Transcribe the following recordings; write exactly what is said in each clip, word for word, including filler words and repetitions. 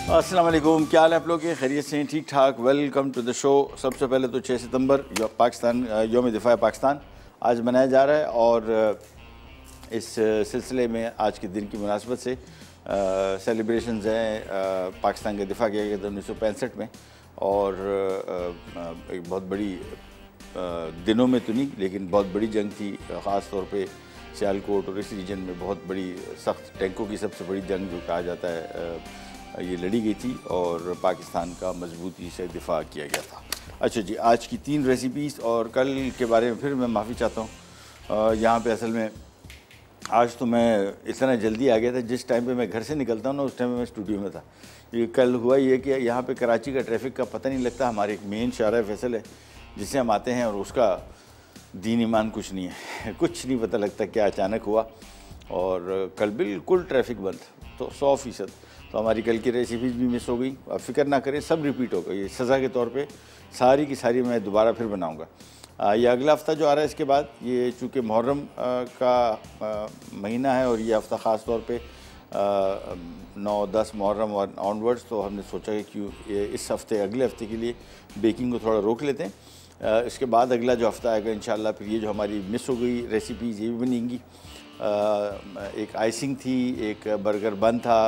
अस्सलाम वालेकुम, क्या हाल है आप लोग के? खैरियत से हैं? ठीक ठाक। Welcome to the show. सबसे पहले तो छः सितंबर पाकिस्तान यौम दिफा पाकिस्तान आज मनाया जा रहा है और इस सिलसिले में आज के दिन की मुनासबत से सेलिब्रेशंस हैं। पाकिस्तान का दिफा किया गया था उन्नीस सौ पैंसठ में और आ, एक बहुत बड़ी आ, दिनों में तो नहीं लेकिन बहुत बड़ी जंग थी। ख़ास तौर पे सियालकोट और इस रीजन में बहुत बड़ी सख्त टैंकों की सबसे बड़ी जंग जो कहा जाता है आ, ये लड़ी गई थी और पाकिस्तान का मजबूती से दिफा किया गया था। अच्छा जी, आज की तीन रेसिपीज़ और कल के बारे में फिर मैं माफ़ी चाहता हूँ। यहाँ पे असल में आज तो मैं इतना जल्दी आ गया था, जिस टाइम पे मैं घर से निकलता हूँ ना उस टाइम में मैं स्टूडियो में था। ये कल हुआ ये कि यहाँ पे कराची का ट्रैफिक का पता नहीं लगता। हमारे एक मेन शारा फैसल है जिससे हम आते हैं और उसका दीन ईमान कुछ नहीं है, कुछ नहीं पता लगता क्या अचानक हुआ। और कल बिल्कुल ट्रैफिक बंद, तो सौ फ़ीसद तो हमारी कल की रेसिपीज़ भी मिस हो गई। अब फिक्र ना करें, सब रिपीट होगा। ये सज़ा के तौर पे सारी की सारी मैं दोबारा फिर बनाऊंगा। ये अगला हफ़्ता जो आ रहा है इसके बाद, ये चूँकि मुहर्रम का आ, महीना है और ये हफ़्ता ख़ास तौर पे नौ दस मुहर्रम और ऑनवर्ड्स, तो हमने सोचा कि क्यों ये इस हफ़्ते अगले हफ़्ते के लिए बेकिंग को थोड़ा रोक लेते हैं। आ, इसके बाद अगला जो हफ़्ता आएगा इंशाल्लाह फिर ये जो हमारी मिस हो गई रेसिपीज़ ये भी बनेंगी। एक आइसिंग थी, एक बर्गर बन था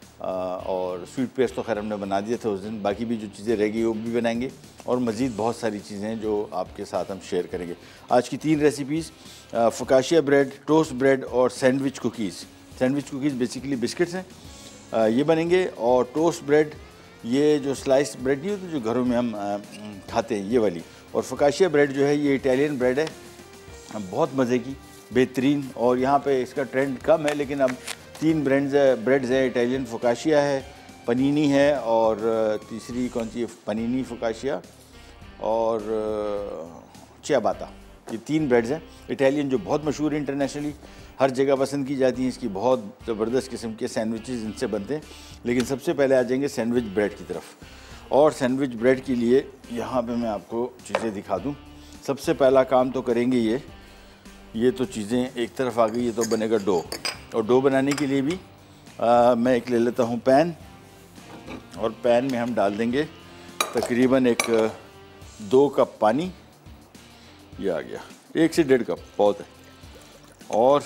और स्वीट पेस्ट तो खैर हमने बना दिए थे उस दिन। बाकी भी जो चीज़ें रह गई वो भी बनाएंगे और मज़ीद बहुत सारी चीज़ें हैं जो आपके साथ हम शेयर करेंगे। आज की तीन recipes focaccia bread, toast bread और sandwich cookies. Sandwich cookies basically biscuits हैं, ये बनेंगे। और टोस्ट ब्रेड ये जो स्लाइस ब्रेड नहीं होती जो घरों में हम खाते हैं, ये वाली। और फोकाशिया ब्रेड जो है ये इटालियन ब्रेड है, बहुत मज़े की, बेहतरीन। और यहाँ पे इसका ट्रेंड कम है लेकिन अब तीन ब्रेड्स ब्रेड्स हैं। इटालियन फोकाशिया है, पनीनी है और तीसरी कौन सी है, पनीनी फोकाशिया और चियाबाता। ये तीन ब्रेड्स हैं इटालियन जो बहुत मशहूर है इंटरनेशनली, हर जगह पसंद की जाती हैं। इसकी बहुत ज़बरदस्त किस्म के सैंडविचेस इनसे बनते हैं। लेकिन सबसे पहले आ जाएंगे सैंडविच ब्रेड की तरफ। और सैंडविच ब्रेड के लिए यहाँ पे मैं आपको चीज़ें दिखा दूँ। सबसे पहला काम तो करेंगे ये ये तो चीज़ें एक तरफ आ गई, ये तो बनेगा डो। और डो बनाने के लिए भी आ, मैं एक ले लेता हूँ पैन, और पैन में हम डाल देंगे तकरीबन एक दो कप पानी। ये आ गया, एक से डेढ़ कप बहुत है। और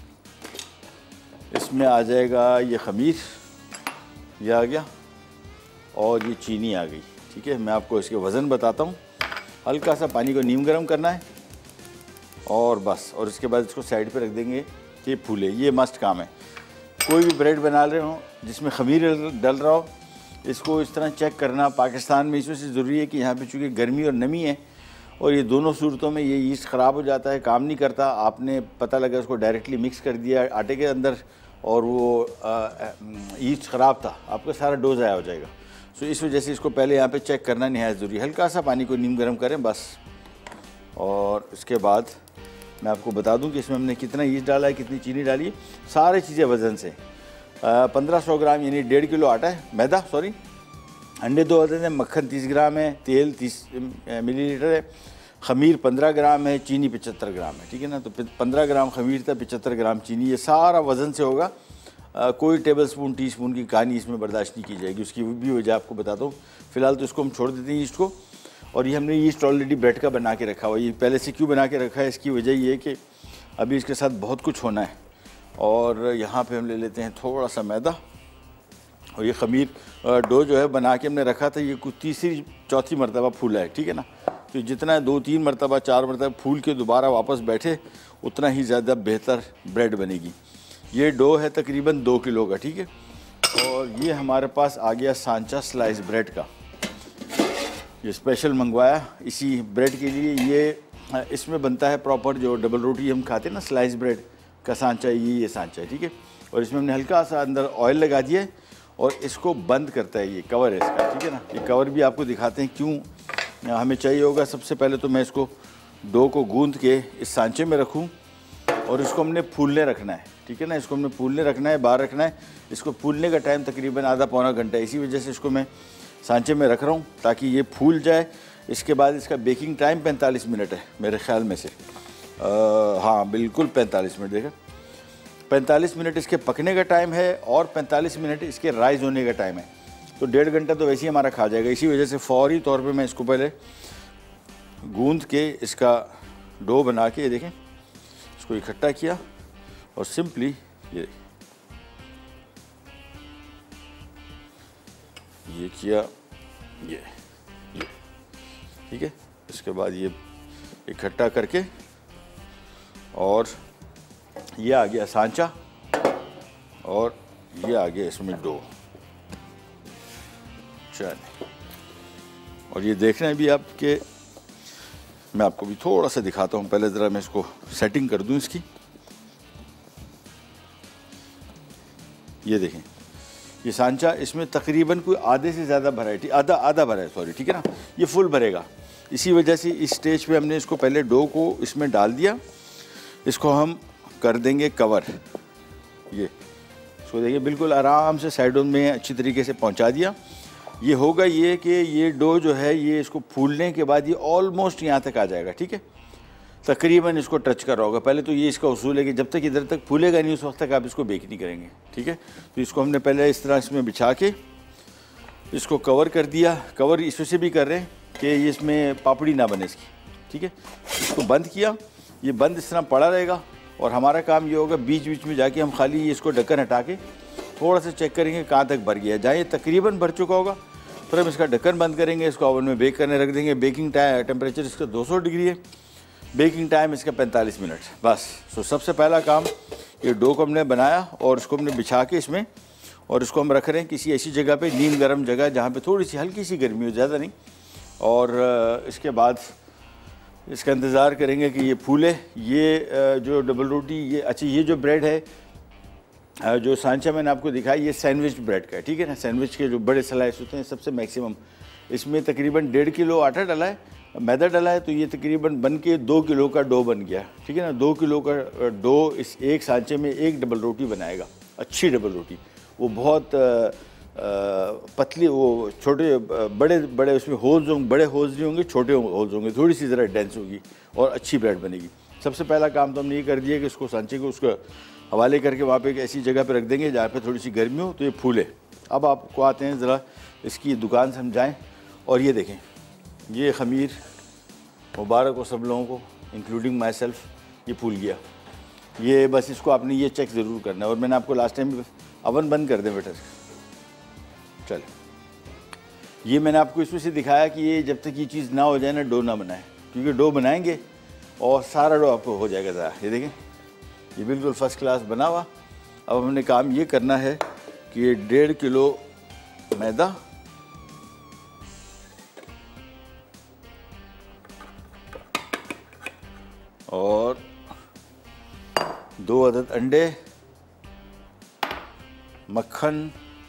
इसमें आ जाएगा ये खमीर, ये आ गया, और ये चीनी आ गई। ठीक है, मैं आपको इसके वज़न बताता हूँ। हल्का सा पानी को नीम गर्म करना है और बस। और इसके बाद इसको साइड पे रख देंगे कि फूले। ये मस्ट काम है। कोई भी ब्रेड बना रहे हो जिसमें खमीर डल रहा हो, इसको इस तरह चेक करना। पाकिस्तान में इसमें से ज़रूरी है कि यहाँ पे चूँकि गर्मी और नमी है और ये दोनों सूरतों में ये यीस्ट ख़राब हो जाता है, काम नहीं करता। आपने पता लगा उसको डायरेक्टली मिक्स कर दिया आटे के अंदर और वो यीस्ट ख़राब था, आपका सारा डो ज़ाया हो जाएगा। सो इस वजह से इसको पहले यहाँ पर चेक करना नहायत ज़रूरी है। हल्का सा पानी को नीम गर्म करें बस। और इसके बाद मैं आपको बता दूं कि इसमें हमने कितना यीस्ट डाला है, कितनी चीनी डाली है, सारी चीज़ें वज़न से। पंद्रह सौ ग्राम यानी डेढ़ किलो आटा है, मैदा सॉरी। अंडे दो अदद हैं, मक्खन तीस ग्राम है, तेल तीस मिलीलीटर है, खमीर पंद्रह ग्राम है, चीनी पचहत्तर ग्राम है। ठीक है ना, तो पंद्रह ग्राम खमीर था, पचहत्तर ग्राम चीनी, ये सारा वज़न से होगा। आ, कोई टेबल स्पून टी स्पून की कहानी इसमें बर्दाश्त नहीं की जाएगी। उसकी भी वजह आपको बताता हूँ। फ़िलहाल तो इसको हम छोड़ देते हैं यीस्ट को। और ये हमने यीस्ट ऑलरेडी ब्रेड का बना के रखा हुआ। ये पहले से क्यों बना के रखा है, इसकी वजह ये है कि अभी इसके साथ बहुत कुछ होना है। और यहाँ पे हम ले लेते हैं थोड़ा सा मैदा। और ये खमीर डो जो है बना के हमने रखा था, ये कुछ तीसरी चौथी मरतबा फूला है। ठीक है ना, तो जितना दो तीन मरतबा चार मरतबा फूल के दोबारा वापस बैठे उतना ही ज़्यादा बेहतर ब्रेड बनेगी। ये डो है तकरीबन दो किलो का। ठीक है, और ये हमारे पास आ गया सांचा स्लाइस ब्रेड का। ये स्पेशल मंगवाया इसी ब्रेड के लिए। ये इसमें बनता है प्रॉपर जो डबल रोटी हम खाते हैं ना, स्लाइस ब्रेड का सांचा, ये ये सांचा है। ठीक है, और इसमें हमने हल्का सा अंदर ऑयल लगा दिया है और इसको बंद करता है, ये कवर है इसका। ठीक है ना, ये कवर भी आपको दिखाते हैं क्यों हमें चाहिए होगा। सबसे पहले तो मैं इसको डो को गूंद के इस सांचे में रखूँ और इसको हमने फूलने रखना है। ठीक है ना, इसको हमने फूलने रखना है, बाहर रखना है। इसको फूलने का टाइम तकरीबन आधा पौना घंटा है। इसी वजह से इसको मैं सांचे में रख रहा हूँ ताकि ये फूल जाए। इसके बाद इसका बेकिंग टाइम पैंतालीस मिनट है मेरे ख्याल में से। आ, हाँ बिल्कुल पैंतालीस मिनट, देखा पैंतालीस मिनट इसके पकने का टाइम है और पैंतालीस मिनट इसके राइज़ होने का टाइम है। तो डेढ़ घंटा तो वैसे ही हमारा खा जाएगा। इसी वजह से फौरी तौर पे मैं इसको पहले गूंद के इसका डो बना के, ये देखें, इसको इकट्ठा किया और सिंपली ये ये किया, ये ये ठीक है। इसके बाद ये इकट्ठा करके और ये आ गया सांचा और ये आ गया इसमें डो। चलिए, और ये देख रहे हैं अभी आपके, मैं आपको भी थोड़ा सा दिखाता हूँ। पहले ज़रा मैं इसको सेटिंग कर दूँ इसकी। ये देखें, ये सांचा, इसमें तकरीबन कोई आधे से ज़्यादा वैरायटी, आधा आधा भरा है, सॉरी, ठीक है ना। ये फुल भरेगा। इसी वजह से इस स्टेज पे हमने इसको पहले डो को इसमें डाल दिया। इसको हम कर देंगे कवर। ये इसको देखिए बिल्कुल आराम से साइडों में अच्छी तरीके से पहुंचा दिया। ये होगा ये कि ये डो जो है ये इसको फूलने के बाद ये ऑलमोस्ट यहाँ तक आ जाएगा, ठीक है। तकरीबन इसको टच कर रहा होगा। पहले तो ये इसका उसूल है कि जब तक इधर तक फूलेगा नहीं उस वक्त तक आप इसको बेक नहीं करेंगे, ठीक है। तो इसको हमने पहले इस तरह इसमें बिछा के इसको कवर कर दिया। कवर इससे भी कर रहे हैं कि इसमें पापड़ी ना बने इसकी, ठीक है। इसको बंद किया, ये बंद इस तरह पड़ा रहेगा और हमारा काम ये होगा बीच बीच में जाके हम खाली इसको ढक्कन हटा के थोड़ा सा चेक करेंगे कहाँ तक भर गया है। जहाँ ये तकरीबन भर चुका होगा फिर हम इसका ढक्कन बंद करेंगे, इसको ओवन में बेक करने रख देंगे। बेकिंग टाइम टेम्परेचर इसका दो सौ डिग्री है, बेकिंग टाइम इसका पैंतालीस मिनट बस। सो सबसे पहला काम, ये डो को हमने बनाया और इसको हमने बिछा के इसमें, और इसको हम रख रहे हैं किसी ऐसी जगह पे, नीम गर्म जगह जहाँ पे थोड़ी सी हल्की सी गर्मी हो, ज़्यादा नहीं। और इसके बाद इसका इंतज़ार करेंगे कि ये फूले। ये जो डबल रोटी, ये अच्छा, ये जो ब्रेड है, जो सांचा मैंने आपको दिखाया, ये सैंडविच ब्रेड का है, ठीक है ना। सैंडविच के जो बड़े स्लाइस होते हैं सबसे मैक्सिमम, इसमें तकरीबन डेढ़ किलो आटा डला है, मैदा डला है, तो ये तकरीबन बन के दो किलो का डो बन गया, ठीक है ना। दो किलो का डो इस एक सांचे में एक डबल रोटी बनाएगा, अच्छी डबल रोटी। वो बहुत आ, आ, पतली, वो छोटे बड़े बड़े उसमें होल्स होंगे, बड़े होल्स नहीं होंगे, छोटे होल्स होंगे, थोड़ी सी ज़रा डेंस होगी और अच्छी ब्रेड बनेगी। सबसे पहला काम तो हमने ये कर दिया कि इसको सांचे को उसको हवाले करके वहाँ पे एक ऐसी जगह पे रख देंगे जहाँ पे थोड़ी सी गर्मी हो तो ये फूले। अब आपको आते हैं ज़रा इसकी दुकान समझाएं। और ये देखें, ये खमीर मुबारक हो सब लोगों को, इंक्लूडिंग माई सेल्फ, ये फूल गया। ये बस इसको आपने ये चेक ज़रूर करना है। और मैंने आपको लास्ट टाइम, अवन बंद कर दें बेटा, चल। ये मैंने आपको इसमें से दिखाया कि ये जब तक ये चीज़ ना हो जाए ना, डो ना बनाए, क्योंकि डो बनाएंगे और सारा डो आपको हो जाएगा ज़रा। ये देखें, ये बिल्कुल फर्स्ट क्लास बना हुआ। अब हमने काम ये करना है कि ये डेढ़ किलो मैदा, और दो अदद अंडे, मक्खन,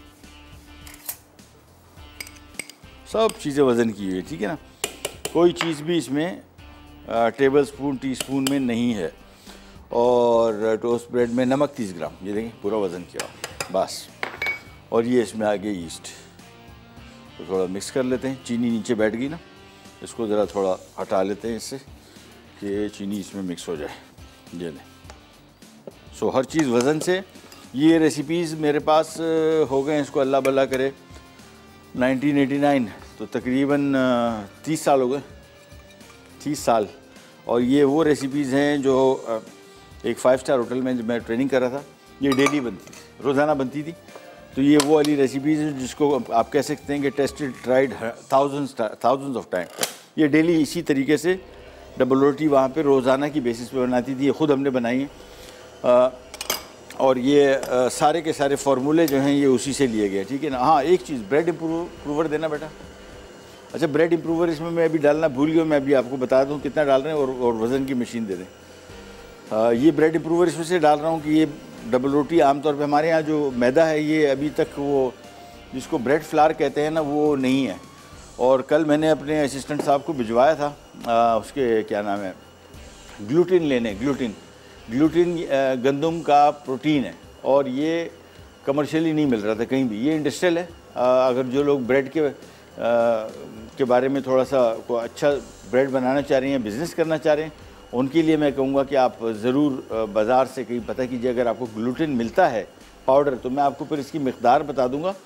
सब चीज़ें वज़न की हुई है, ठीक है ना। कोई चीज़ भी इसमें टेबल स्पून टी स्पून में नहीं है। और टोस्ट ब्रेड में नमक तीस ग्राम, ये देखें पूरा वज़न किया बस। और ये इसमें आ गया ईस्ट, तो थोड़ा मिक्स कर लेते हैं। चीनी नीचे बैठ गई ना, इसको ज़रा थोड़ा हटा लेते हैं इससे कि चीनी इसमें मिक्स हो जाए। ये लें। सो हर चीज़ वज़न से। ये रेसिपीज़ मेरे पास हो गए, इसको अल्लाह भला करे, नाइनटीन एटी नाइन, तो तकरीबन तीस साल हो गए, तीस साल। और ये वो रेसिपीज़ हैं जो एक फाइव स्टार होटल में जब मैं ट्रेनिंग कर रहा था, ये डेली बनती थी, रोज़ाना बनती थी। तो ये वो वाली रेसिपीज़ हैं जिसको आप कह सकते हैं कि tested, tried thousands thousands of time. ये डेली इसी तरीके से डबल रोटी वहाँ पे रोज़ाना की बेसिस पे बनाती थी। ये ख़ुद हमने बनाई है। और ये आ, सारे के सारे फार्मूले जो हैं ये उसी से लिए गए, ठीक है ना। हाँ, एक चीज़, ब्रेड इम्प्रूवर देना बेटा। अच्छा, ब्रेड इम्प्रूवर इसमें मैं अभी डालना भूल गया, मैं अभी आपको बता दूँ कितना डाल रहे हैं, और, और वज़न की मशीन दे दें। आ, ये ब्रेड इम्प्रूवर इसमें से डाल रहा हूँ कि ये डबल रोटी आमतौर पे हमारे यहाँ जो मैदा है ये अभी तक वो जिसको ब्रेड फ्लावर कहते हैं ना, वो नहीं है। और कल मैंने अपने असिस्टेंट साहब को भिजवाया था, आ, उसके क्या नाम है, ग्लूटिन लेने। ग्लूटिन ग्लूटिन गंदम का प्रोटीन है और ये कमर्शियली नहीं मिल रहा था कहीं भी, ये इंडस्ट्रियल है। आ, अगर जो लोग ब्रेड के आ, के बारे में थोड़ा सा को अच्छा ब्रेड बनाना चाह रहे हैं, बिज़नेस करना चाह रहे हैं, उनके लिए मैं कहूँगा कि आप ज़रूर बाज़ार से कहीं पता कीजिए। अगर आपको ग्लूटिन मिलता है पाउडर, तो मैं आपको फिर इसकी मिक़दार बता दूँगा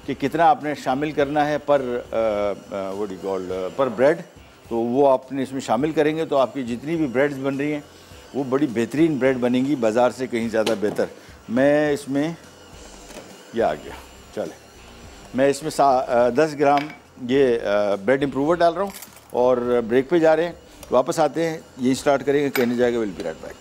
कि कितना आपने शामिल करना है पर व्हाट यू कॉल पर ब्रेड, तो वो आपने इसमें शामिल करेंगे तो आपकी जितनी भी ब्रेड्स बन रही हैं वो बड़ी बेहतरीन ब्रेड बनेंगी, बाज़ार से कहीं ज़्यादा बेहतर। मैं इसमें ये आ गया, चले मैं इसमें सा दस ग्राम ये ब्रेड इम्प्रूवर डाल रहा हूँ और ब्रेक पे जा रहे हैं। वापस आते हैं, यही स्टार्ट करेंगे, कहने जाएगा will be right back.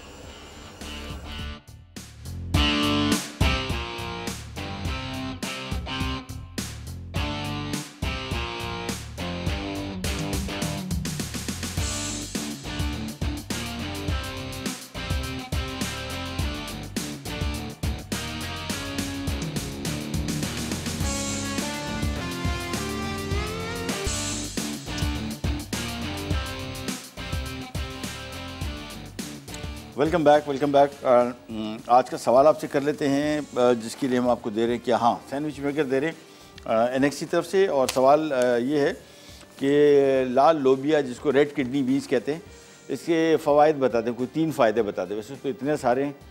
Welcome back, welcome back. आज का सवाल आपसे कर लेते हैं, uh, जिसके लिए हम आपको दे रहे हैं कि हाँ सैंडविच मेकर दे रहे हैं एनएक्स की तरफ से। और सवाल uh, ये है कि लाल लोबिया, जिसको रेड किडनी बीन्स कहते हैं, इसके फ़वाइद बता दें, कोई तीन फ़ायदे बता दें। वैसे तो इतने सारे हैं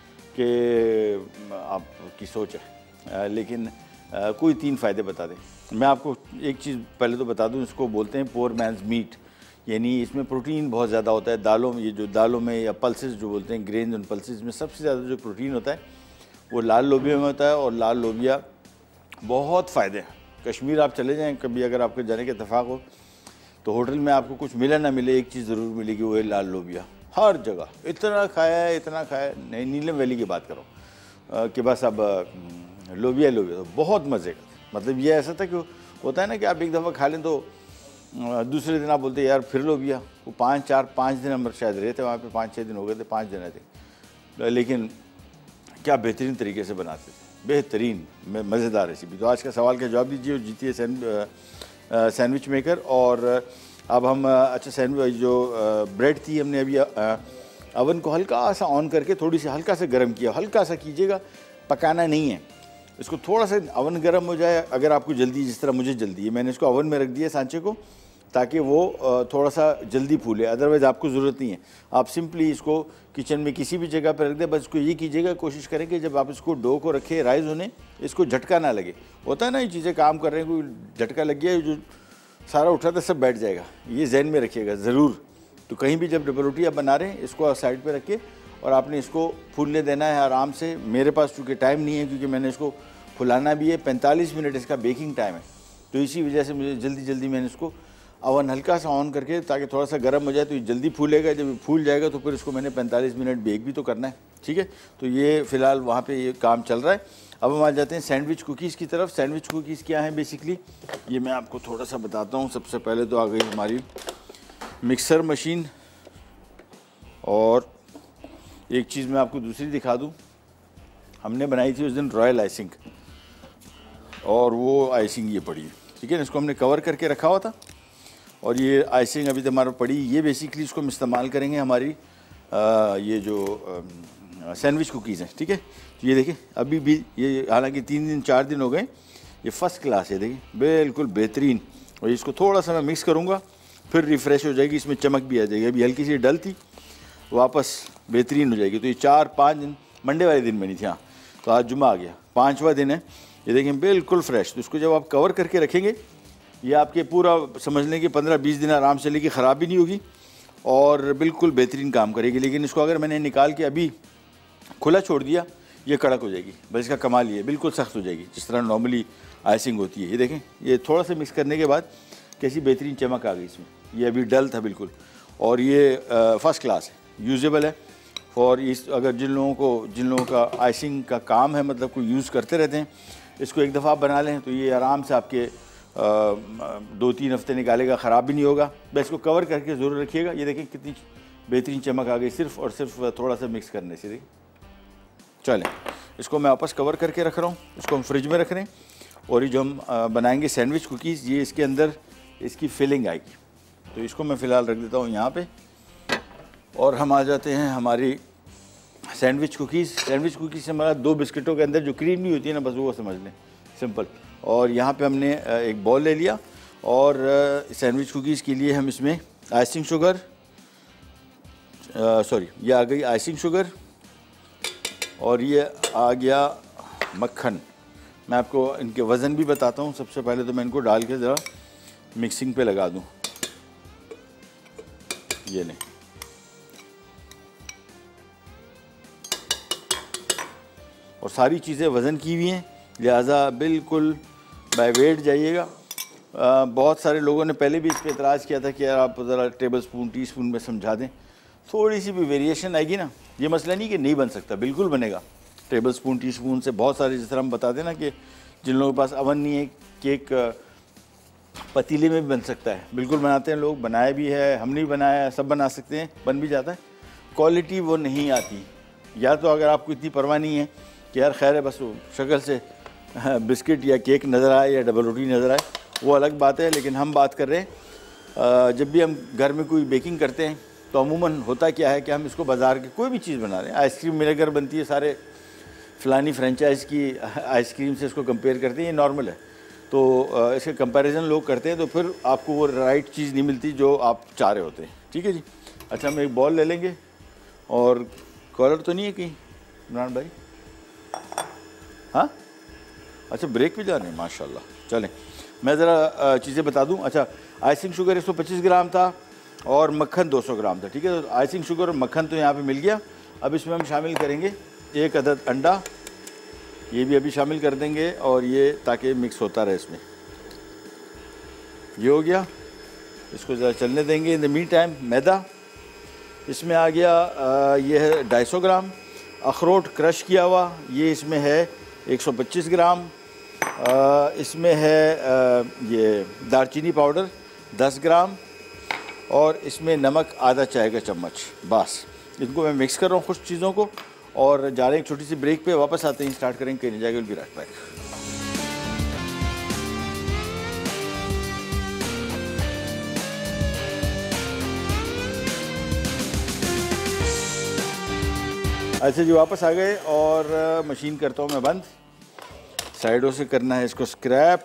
कि आपकी सोच है, uh, लेकिन uh, कोई तीन फ़ायदे बता दें। मैं आपको एक चीज़ पहले तो बता दूँ, इसको बोलते हैं पोर मैन्स मीट, यानी इसमें प्रोटीन बहुत ज़्यादा होता है। दालों में, ये जो दालों में या पल्सेस जो बोलते हैं, ग्रेन एंड पल्सेस में सबसे ज़्यादा जो प्रोटीन होता है वो लाल लोबिया में होता है। और लाल लोबिया बहुत फ़ायदे हैं। कश्मीर आप चले जाएं कभी, अगर आपके जाने के इत्तेफाक हो, तो होटल में आपको कुछ मिले ना मिले, एक चीज़ ज़रूर मिलेगी, वो है लाल लोबिया। हर जगह इतना खाया है, इतना खाया है। नहीं, नीलम वैली की बात करो कि बस अब लोबिया लोबिया, तो बहुत मज़े का। मतलब ये ऐसा था कि होता है ना कि आप एक दफ़ा खा लें तो दूसरे दिन आप बोलते यार फिर लोबिया। वो पाँच चार पाँच दिन हम शायद रहे थे वहाँ पे, पाँच छः दिन हो गए थे, पाँच दिन थे, लेकिन क्या बेहतरीन तरीके से बनाते थे, बेहतरीन मज़ेदार रेसिपी। तो आज का सवाल का जवाब दीजिए, जीती है सैंड सैंडविच मेकर। और अब हम अच्छा सैंडविच जो ब्रेड थी, हमने अभी अवन को हल्का सा ऑन करके थोड़ी सी हल्का सा गर्म किया। हल्का सा कीजिएगा, पकाना नहीं है इसको, थोड़ा सा अवन गर्म हो जाए। अगर आपको जल्दी, जिस तरह मुझे जल्दी है, मैंने इसको अवन में रख दिया सांचे को, ताकि वो थोड़ा सा जल्दी फूले। अदरवाइज़ आपको ज़रूरत नहीं है, आप सिंपली इसको किचन में किसी भी जगह पर रख दें। बस इसको ये कीजिएगा, कोशिश करें कि जब आप इसको डो को रखें राइज़ होने, इसको झटका ना लगे। होता है ना, ये चीज़ें काम कर रहे हैं, कोई झटका लग गया, जो सारा उठा था सब बैठ जाएगा। ये जहन में रखिएगा ज़रूर। तो कहीं भी जब डबल रोटी आप बना रहे हैं, इसको साइड पर रखिए और आपने इसको फूलने देना है आराम से। मेरे पास चूँकि टाइम नहीं है, क्योंकि मैंने इसको फुलाना भी है, पैंतालीस मिनट इसका बेकिंग टाइम है, तो इसी वजह से मुझे जल्दी जल्दी मैंने इसको अवन हल्का सा ऑन करके, ताकि थोड़ा सा गर्म हो जाए तो ये जल्दी फूलेगा। जब फूल जाएगा तो फिर इसको मैंने पैंतालीस मिनट बेक भी तो करना है, ठीक है। तो ये फ़िलहाल वहाँ पे ये काम चल रहा है। अब हम आ जाते हैं सैंडविच कुकीज़ की तरफ। सैंडविच कुकीज़ क्या है बेसिकली, ये मैं आपको थोड़ा सा बताता हूँ। सबसे पहले तो आ गई हमारी मिक्सर मशीन, और एक चीज़ मैं आपको दूसरी दिखा दूँ, हमने बनाई थी उस दिन रॉयल आइसिंग, और वो आइसिंग ये पड़ी है, ठीक है। इसको हमने कवर करके रखा हुआ था, और ये आइसिंग अभी तक हमारा पड़ी। ये बेसिकली इसको हम इस्तेमाल करेंगे हमारी आ, ये जो सैंडविच कुकीज़ हैं, ठीक है। तो ये देखिए अभी भी ये, हालांकि तीन दिन चार दिन हो गए, ये फ़र्स्ट क्लास है, देखिए बिल्कुल बेहतरीन। और इसको थोड़ा सा मैं मिक्स करूँगा, फिर रिफ़्रेश हो जाएगी, इसमें चमक भी आ जाएगी। अभी हल्की सी डल थी, वापस बेहतरीन हो जाएगी। तो ये चार पाँच दिन, मंडे वाले दिन बनी थी, हाँ, तो आज जुम्मा आ गया, पाँचवा दिन है। ये देखें बिल्कुल फ्रेश। तो इसको जब आप कवर करके रखेंगे, ये आपके पूरा समझ लें कि पंद्रह बीस दिन आराम से लेके ख़राब भी नहीं होगी और बिल्कुल बेहतरीन काम करेगी। लेकिन इसको अगर मैंने निकाल के अभी खुला छोड़ दिया, ये कड़क हो जाएगी। बस इसका कमाल ये बिल्कुल सख्त हो जाएगी, जिस तरह नॉर्मली आइसिंग होती है। ये देखें, ये थोड़ा सा मिक्स करने के बाद कैसी बेहतरीन चमक आ गई इसमें। ये अभी डल था बिल्कुल, और ये फ़र्स्ट क्लास है, यूजेबल है। और इस अगर जिन लोगों को जिन लोगों का आइसिंग का काम है, मतलब कोई यूज़ करते रहते हैं, इसको एक दफ़ा आप बना लें तो ये आराम से आपके आ, दो तीन हफ्ते निकालेगा, ख़राब भी नहीं होगा। बस इसको कवर करके ज़रूर रखिएगा। ये देखें कितनी बेहतरीन चमक आ गई, सिर्फ और सिर्फ थोड़ा सा मिक्स करने से। देखिए, चलें इसको मैं वापस कवर करके रख रहा हूँ, इसको हम फ्रिज में रख रहे हैं। और ये जो हम बनाएंगे सैंडविच कुकीज़, ये इसके अंदर इसकी फिलिंग आएगी। तो इसको मैं फ़िलहाल रख देता हूँ यहाँ पे, और हम आ जाते हैं हमारी सैंडविच कुकीज़। सैंडविच कुकीज़ से हमारा दो बिस्किटों के अंदर जो क्रीम नहीं होती है ना, बस वो समझ लें, सिंपल। और यहाँ पे हमने एक बॉल ले लिया, और सैंडविच कुकीज़ के लिए हम इसमें आइसिंग शुगर, सॉरी ये आ गई आइसिंग शुगर, और ये आ गया मक्खन। मैं आपको इनके वज़न भी बताता हूँ। सबसे पहले तो मैं इनको डाल के ज़रा मिक्सिंग पे लगा दूँ। ये नहीं, और सारी चीज़ें वज़न की हुई हैं, लिहाजा बिल्कुल बाय वेट जाइएगा। बहुत सारे लोगों ने पहले भी इस पर एतराज़ किया था कि यार आप ज़रा टेबल स्पून टी स्पून में समझा दें, थोड़ी सी भी वेरिएशन आएगी ना, ये मसला नहीं कि नहीं बन सकता, बिल्कुल बनेगा। टेबल स्पून टी स्पून से बहुत सारे, जिस तरह हम बताते हैं ना कि जिन लोगों के पास अवन नहीं है, केक पतीले में भी बन सकता है, बिल्कुल बनाते हैं लोग, बनाया भी है, हम नहीं बनाया, सब बना सकते हैं, बन भी जाता है। क्वालिटी वो नहीं आती, या तो अगर आपको इतनी परवाह नहीं है कि यार खैर है बस वो शक्ल से बिस्किट या केक नज़र आए या डबल रोटी नज़र आए, वो अलग बात है। लेकिन हम बात कर रहे हैं जब भी हम घर में कोई बेकिंग करते हैं तो अमूमन होता क्या है कि हम इसको बाज़ार की कोई भी चीज़ बना रहे हैं, आइसक्रीम मेरे घर बनती है, सारे फ़लानी फ्रेंचाइज़ की आइसक्रीम से इसको कंपेयर करते हैं, ये नॉर्मल है। तो इसके कंपैरिजन लोग करते हैं तो फिर आपको वो राइट चीज़ नहीं मिलती जो आप चाह रहे होते हैं। ठीक है जी। अच्छा, हम एक बॉल ले लेंगे, और कॉलर तो नहीं है कहीं इमरान भाई? हाँ, अच्छा ब्रेक पे जा रहे हैं, माशाल्लाह। चलें, मैं ज़रा चीज़ें बता दूं। अच्छा, आइसिंग शुगर एक सौ पच्चीस ग्राम था और मक्खन दो सौ ग्राम था। ठीक है, तो आइसिंग शुगर और मक्खन तो यहाँ पे मिल गया। अब इसमें हम शामिल करेंगे एक अदद अंडा, ये भी अभी शामिल कर देंगे, और ये ताकि मिक्स होता रहे इसमें। ये हो गया, इसको ज़रा चलने देंगे। इन द मीन टाइम मैदा इसमें आ गया, आ, ये है ढाई सौ ग्राम। अखरोट क्रश किया हुआ ये इसमें है एक सौ पच्चीस ग्राम। आ, इसमें है आ, ये दालचीनी पाउडर दस ग्राम, और इसमें नमक आधा चाय का चम्मच। बस इनको मैं मिक्स कर रहा हूँ कुछ चीज़ों को, और जा रहे हैं एक छोटी सी ब्रेक पे, वापस आते हैं, स्टार्ट करेंगे, कहीं जाएगा भी राइट बैक। अच्छा जी, वापस आ गए, और मशीन करता हूँ मैं बंद। साइडों से करना है इसको स्क्रैप,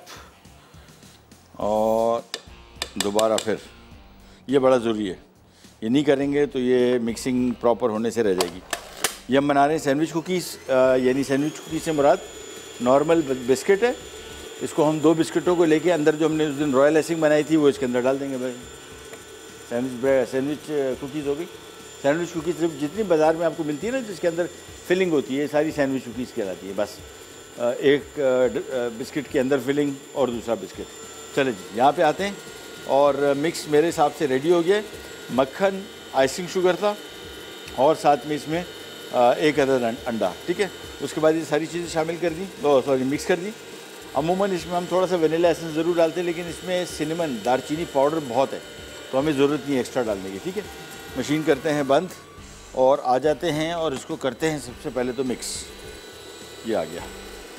और दोबारा फिर, ये बड़ा ज़रूरी है, ये नहीं करेंगे तो ये मिक्सिंग प्रॉपर होने से रह जाएगी। ये हम बना रहे हैं सैंडविच कुकीज़, यानी सैंडविच कुकीज़ से मुराद नॉर्मल बिस्किट है। इसको हम दो बिस्किटों को लेके अंदर जो हमने उस दिन रॉयल आइसिंग बनाई थी वो इसके अंदर डाल देंगे भाई। सैंडविच सैंडविच कुकीज़ होगी। सैंडविच कुकीज़ जितनी बाज़ार में आपको मिलती है ना, जिसके अंदर फिलिंग होती है, ये सारी सैंडविच कुकीज़ कहलाती है। बस एक बिस्किट के अंदर फिलिंग और दूसरा बिस्किट। चले जी, यहाँ पे आते हैं, और मिक्स मेरे हिसाब से रेडी हो गया। मक्खन, आइसिंग शुगर था, और साथ में इसमें एक अदद अंडा। ठीक है, उसके बाद ये सारी चीज़ें शामिल कर दी, तो सॉरी मिक्स कर दी। अमूमन इसमें हम थोड़ा सा वनीला एसेंस ज़रूर डालते हैं, लेकिन इसमें सिनेमन दालचीनी पाउडर बहुत है, तो हमें ज़रूरत नहीं एक्स्ट्रा डालने की। ठीक है, मशीन करते हैं बंद, और आ जाते हैं और इसको करते हैं सबसे पहले तो मिक्स। ये आ गया,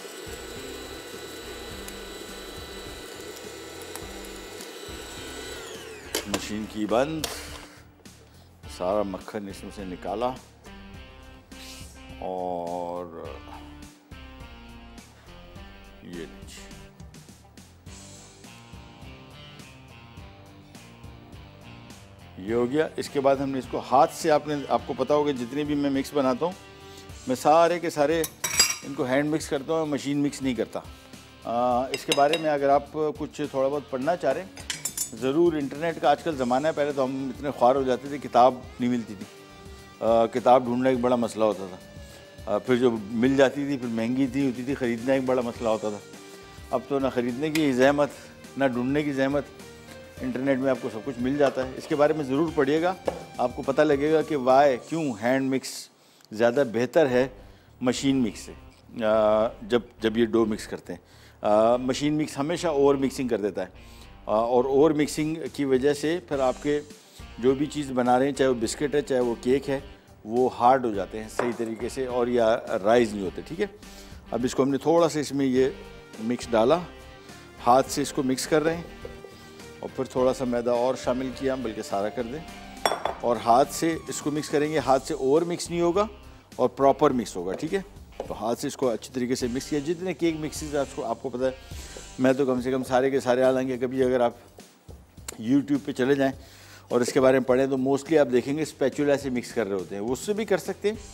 मशीन की बंद, सारा मक्खन इसमें से निकाला, और ये ये हो गया। इसके बाद हमने इसको हाथ से, आपने आपको पता होगा जितने भी मैं मिक्स बनाता हूँ, मैं सारे के सारे इनको हैंड मिक्स करता हूँ, मशीन मिक्स नहीं करता। आ, इसके बारे में अगर आप कुछ थोड़ा बहुत पढ़ना चाह रहे हैं, ज़रूर, इंटरनेट का आजकल ज़माना है। पहले तो हम इतने ख्वार हो जाते थे, किताब नहीं मिलती थी, आ, किताब ढूंढना एक बड़ा मसला होता था। आ, फिर जो मिल जाती थी फिर महंगी थी होती थी, ख़रीदना एक बड़ा मसला होता था। अब तो ना ख़रीदने की ज़हमत, ना ढूंढने की ज़हमत, इंटरनेट में आपको सब कुछ मिल जाता है। इसके बारे में ज़रूर पढ़िएगा, आपको पता लगेगा कि वाई क्यों हैंड मिक्स ज़्यादा बेहतर है मशीन मिक्स से। आ, जब जब ये डो मिक्स करते हैं, आ, मशीन मिक्स हमेशा ओवर मिक्सिंग कर देता है, आ, और ओवर मिक्सिंग की वजह से फिर आपके जो भी चीज़ बना रहे हैं, चाहे वो बिस्किट है चाहे वो केक है, वो हार्ड हो जाते हैं सही तरीके से, और या राइज़ नहीं होते। ठीक है, अब इसको हमने थोड़ा सा इसमें ये मिक्स डाला, हाथ से इसको मिक्स कर रहे हैं, और फिर थोड़ा सा मैदा और शामिल किया, बल्कि सारा कर दें, और हाथ से इसको मिक्स करेंगे। हाथ से ओवर मिक्स नहीं होगा और प्रॉपर मिक्स होगा। ठीक है, तो हाथ से इसको अच्छी तरीके से मिक्स किया। जितने केक मिक्सेस आपको आपको पता है, मैं तो कम से कम सारे के सारे हालांकि कभी अगर आप यूट्यूब पे चले जाएं और इसके बारे में पढ़ें तो मोस्टली आप देखेंगे स्पैचुला से मिक्स कर रहे होते हैं। वो उससे भी कर सकते हैं,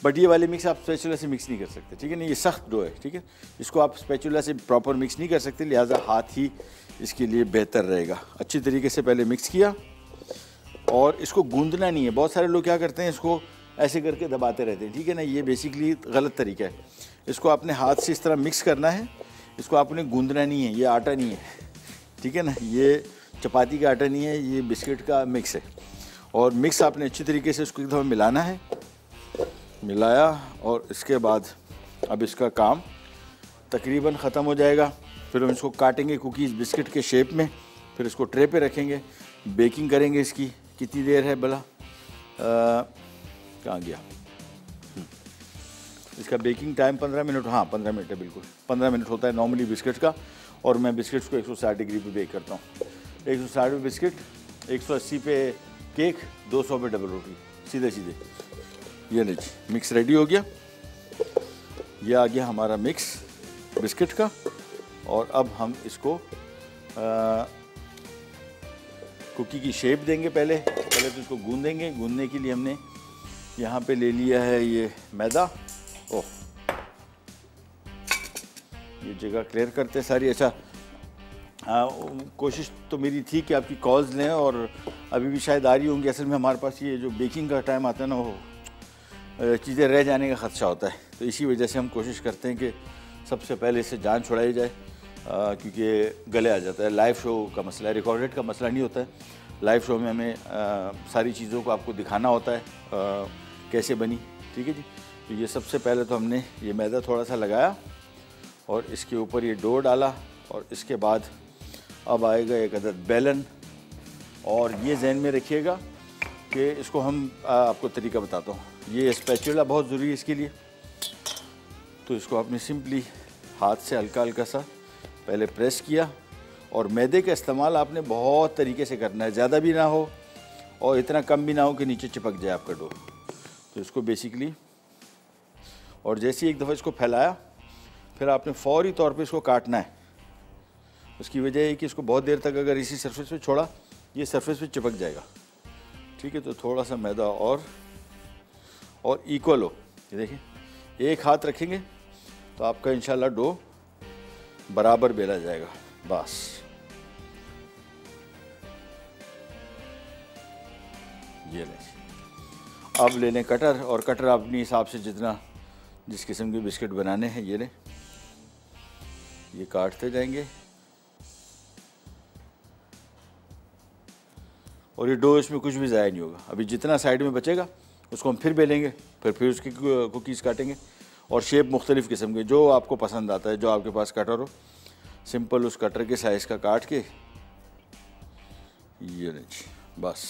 बट ये वाले मिक्स आप स्पैचुला से मिक्स नहीं कर सकते, ठीक है ना, ये सख्त डो है, ठीक है, इसको आप स्पैचुला से प्रॉपर मिक्स नहीं कर सकते, लिहाजा हाथ ही इसके लिए बेहतर रहेगा। अच्छी तरीके से पहले मिक्स किया और इसको गूंदना नहीं है। बहुत सारे लोग क्या करते हैं, इसको ऐसे करके दबाते रहते हैं, ठीक है ना, ये बेसिकली गलत तरीका है। इसको आपने हाथ से इस तरह मिक्स करना है, इसको आपने गूंदना नहीं है, ये आटा नहीं है, ठीक है ना, ये चपाती का आटा नहीं है, ये बिस्किट का मिक्स है। और मिक्स आपने अच्छी तरीके से इसको एक दफ़ा मिलाना है, मिलाया और इसके बाद अब इसका काम तकरीबन ख़त्म हो जाएगा। फिर हम इसको काटेंगे कुकीज़ बिस्किट के शेप में, फिर इसको ट्रे पे रखेंगे, बेकिंग करेंगे। इसकी कितनी देर है भला, कहाँ गया इसका बेकिंग टाइम? पंद्रह मिनट, हाँ पंद्रह मिनट है, बिल्कुल पंद्रह मिनट होता है नॉर्मली बिस्किट का। और मैं बिस्किट्स को एक सौ साठ डिग्री पे बेक करता हूँ। एक सौ साठ पे बिस्किट, एक सौ अस्सी पे केक, दो सौ पे डबल रोटी, सीधे सीधे। ये लीजिए मिक्स रेडी हो गया, ये आ गया हमारा मिक्स बिस्किट का। और अब हम इसको आ, कुकी की शेप देंगे। पहले पहले तो इसको गूंदेंगे। गूंदने के लिए हमने यहाँ पे ले लिया है ये मैदा। ओह, ये जगह क्लियर करते हैं सारी। अच्छा, आ, कोशिश तो मेरी थी कि आपकी कॉल्स लें और अभी भी शायद आ रही होंगी। असल में हमारे पास ये जो बेकिंग का टाइम आता है ना, वो चीज़ें रह जाने का ख़दशा होता है, तो इसी वजह से हम कोशिश करते हैं कि सबसे पहले इससे जान छुड़ाई जाए, क्योंकि गले आ जाता है। लाइव शो का मसला है, रिकॉर्डेड का मसला नहीं होता है। लाइव शो में हमें आ, सारी चीज़ों को आपको दिखाना होता है आ, कैसे बनी, ठीक है जी। तो ये सबसे पहले तो हमने ये मैदा थोड़ा सा लगाया और इसके ऊपर ये डो डाला और इसके बाद अब आएगा एक अदद बेलन। और ये जहन में रखिएगा कि इसको हम आ, आपको तरीका बताता हूँ। ये स्पैचुला बहुत ज़रूरी है इसके लिए। तो इसको आपने सिंपली हाथ से हल्का हल्का सा पहले प्रेस किया। और मैदे का इस्तेमाल आपने बहुत तरीके से करना है, ज़्यादा भी ना हो और इतना कम भी ना हो कि नीचे चिपक जाए आपका डो। तो इसको बेसिकली, और जैसे ही एक दफ़ा इसको फैलाया, फिर आपने फौरी तौर पे इसको काटना है। उसकी वजह है कि इसको बहुत देर तक अगर इसी सरफेस पे छोड़ा, ये सरफेस पे चिपक जाएगा, ठीक है। तो थोड़ा सा मैदा और और इक्वल हो, ये देखिए, एक हाथ रखेंगे तो आपका इंशाल्लाह डो बराबर बेला जाएगा। बस ये ले, अब ले लें कटर। और कटर अपने हिसाब से जितना, जिस किस्म के बिस्किट बनाने हैं, ये ले, ये काटते जाएंगे। और ये डो, इसमें कुछ भी ज़ाया नहीं होगा। अभी जितना साइड में बचेगा उसको हम फिर बेलेंगे, फिर फिर उसकी कुकीज़ काटेंगे। और शेप मुख्तलिफ़ किस्म के, जो आपको पसंद आता है, जो आपके पास कटर हो, सिंपल उस कटर के साइज़ का काट के ये नहीं, बस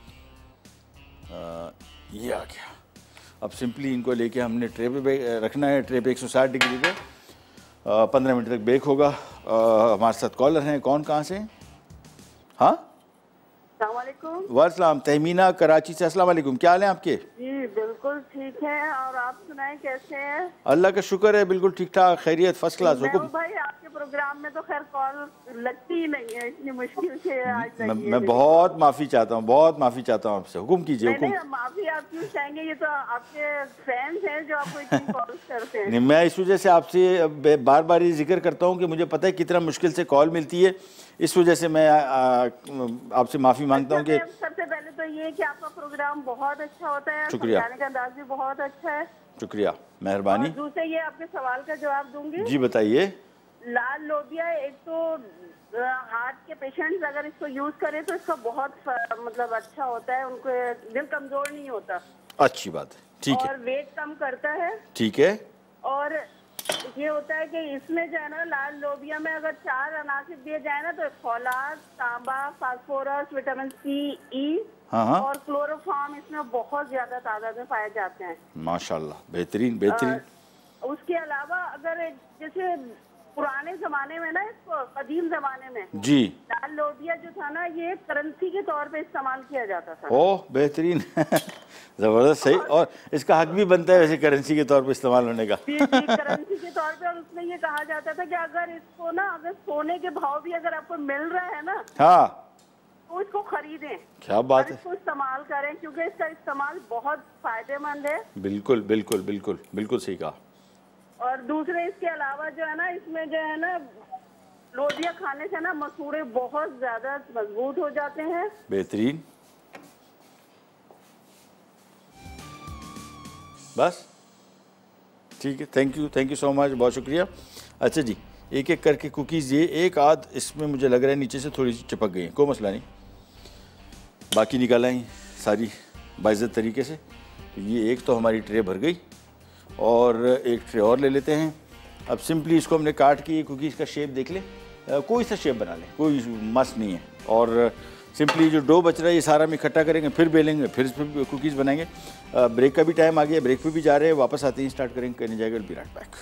आ, ये आ गया। अब सिंपली इनको लेके हमने ट्रे पे रखना है। ट्रे पे एक सौ साठ डिग्री पे पंद्रह मिनट तक बेक होगा। आ, हमारे साथ कॉलर हैं, कौन कहाँ से? हाँ, वालेकुम। तहमीना कराची से। अस्सलाम वालेकुम, क्या हाल है आपके? जी बिल्कुल ठीक है, और आप सुनाएं कैसे हैं? अल्लाह का शुक्र है, बिल्कुल ठीक ठाक, खैरियत, फर्स्ट क्लास। हुकुम भाई, आपके प्रोग्राम में तो खैर कॉल लगती ही नहीं है, इतनी मुश्किल से आज मैं, मैं बहुत माफ़ी चाहता हूँ, बहुत माफ़ी चाहता हूँ आपसे। हुकुम कीजिए। हुकुम। माफ़ी आप क्यों चाहेंगे, ये तो आपके फैंस हैं जो आपको इतनी कॉल करते हैं। नहीं, मैं इस वजह से आपसे बार बार ये जिक्र करता हूँ कि मुझे पता है कितना मुश्किल से कॉल मिलती है, इस वजह से मैं आपसे माफ़ी मांगता हूँ। कि सबसे पहले तो ये कि आपका प्रोग्राम बहुत अच्छा होता है, शुक्रिया, का अंदाज भी बहुत अच्छा है। शुक्रिया, मेहरबानी। दूसरे ये आपके सवाल का जवाब दूंगी। जी बताइए। लाल लोबिया, एक तो हार्ट के पेशेंट्स अगर इसको यूज करें तो इसका बहुत मतलब अच्छा होता है, उनको दिल कमजोर नहीं होता। अच्छी बात है, ठीक है। और वेट कम करता है, ठीक है। और ये होता है कि इसमें जो है ना, लाल लोबिया में अगर चार अनासिर दिए जाए ना, तो फौलाद, तांबा, फास्फोरस, विटामिन सी, ई हाँ, और क्लोरोफॉर्म इसमें बहुत ज्यादा तादाद में पाए जाते हैं। माशाल्लाह, बेहतरीन बेहतरीन। उसके अलावा अगर जैसे पुराने जमाने में ना, इसको कदीम जमाने में जी, लाल लोबिया जो था ना, ये करेंसी के तौर पे इस्तेमाल किया जाता था। ओह बेहतरीन जबरदस्त, सही। और इसका हक भी बनता है वैसे करेंसी के तौर पे इस्तेमाल होने का। जी, जी, करेंसी के तौर पे। और उसमें ये कहा जाता था कि अगर इसको ना, अगर सोने के भाव भी अगर आपको मिल रहा है ना, हाँ, तो इसको खरीदें। क्या बात है। इसको इस्तेमाल करें क्योंकि इसका इस्तेमाल बहुत फायदेमंद है। बिल्कुल बिल्कुल बिल्कुल बिल्कुल सही कहा। और दूसरे इसके अलावा जो है ना, इसमें जो है ना, लोबिया खाने से ना मसूड़े बहुत ज्यादा मजबूत हो जाते हैं। बेहतरीन। बस ठीक है, thank you thank you so much, बहुत शुक्रिया। अच्छा जी, एक एक करके कुकीज़, ये एक आध इसमें मुझे लग रहा है नीचे से थोड़ी सी चिपक गई है, कोई मसला नहीं, बाकी निकालेंगे सारी बाइज्जत तरीके से। तो ये एक तो हमारी ट्रे भर गई और एक ट्रे और ले लेते हैं। अब सिंपली इसको हमने काट के, कुकीज़ का शेप देख ले, कोई सा शेप बना लें, कोई मस्त नहीं है। और सिंपली जो डो बच रहा है ये सारा हम इकट्ठा करेंगे, फिर बेलेंगे, फिर इसमें कुकीज़ बनाएंगे। ब्रेक का भी टाइम आ गया, ब्रेक पे भी जा रहे हैं, वापस आते हैं स्टार्ट करेंगे, करने जाएगा बी राइट बैक।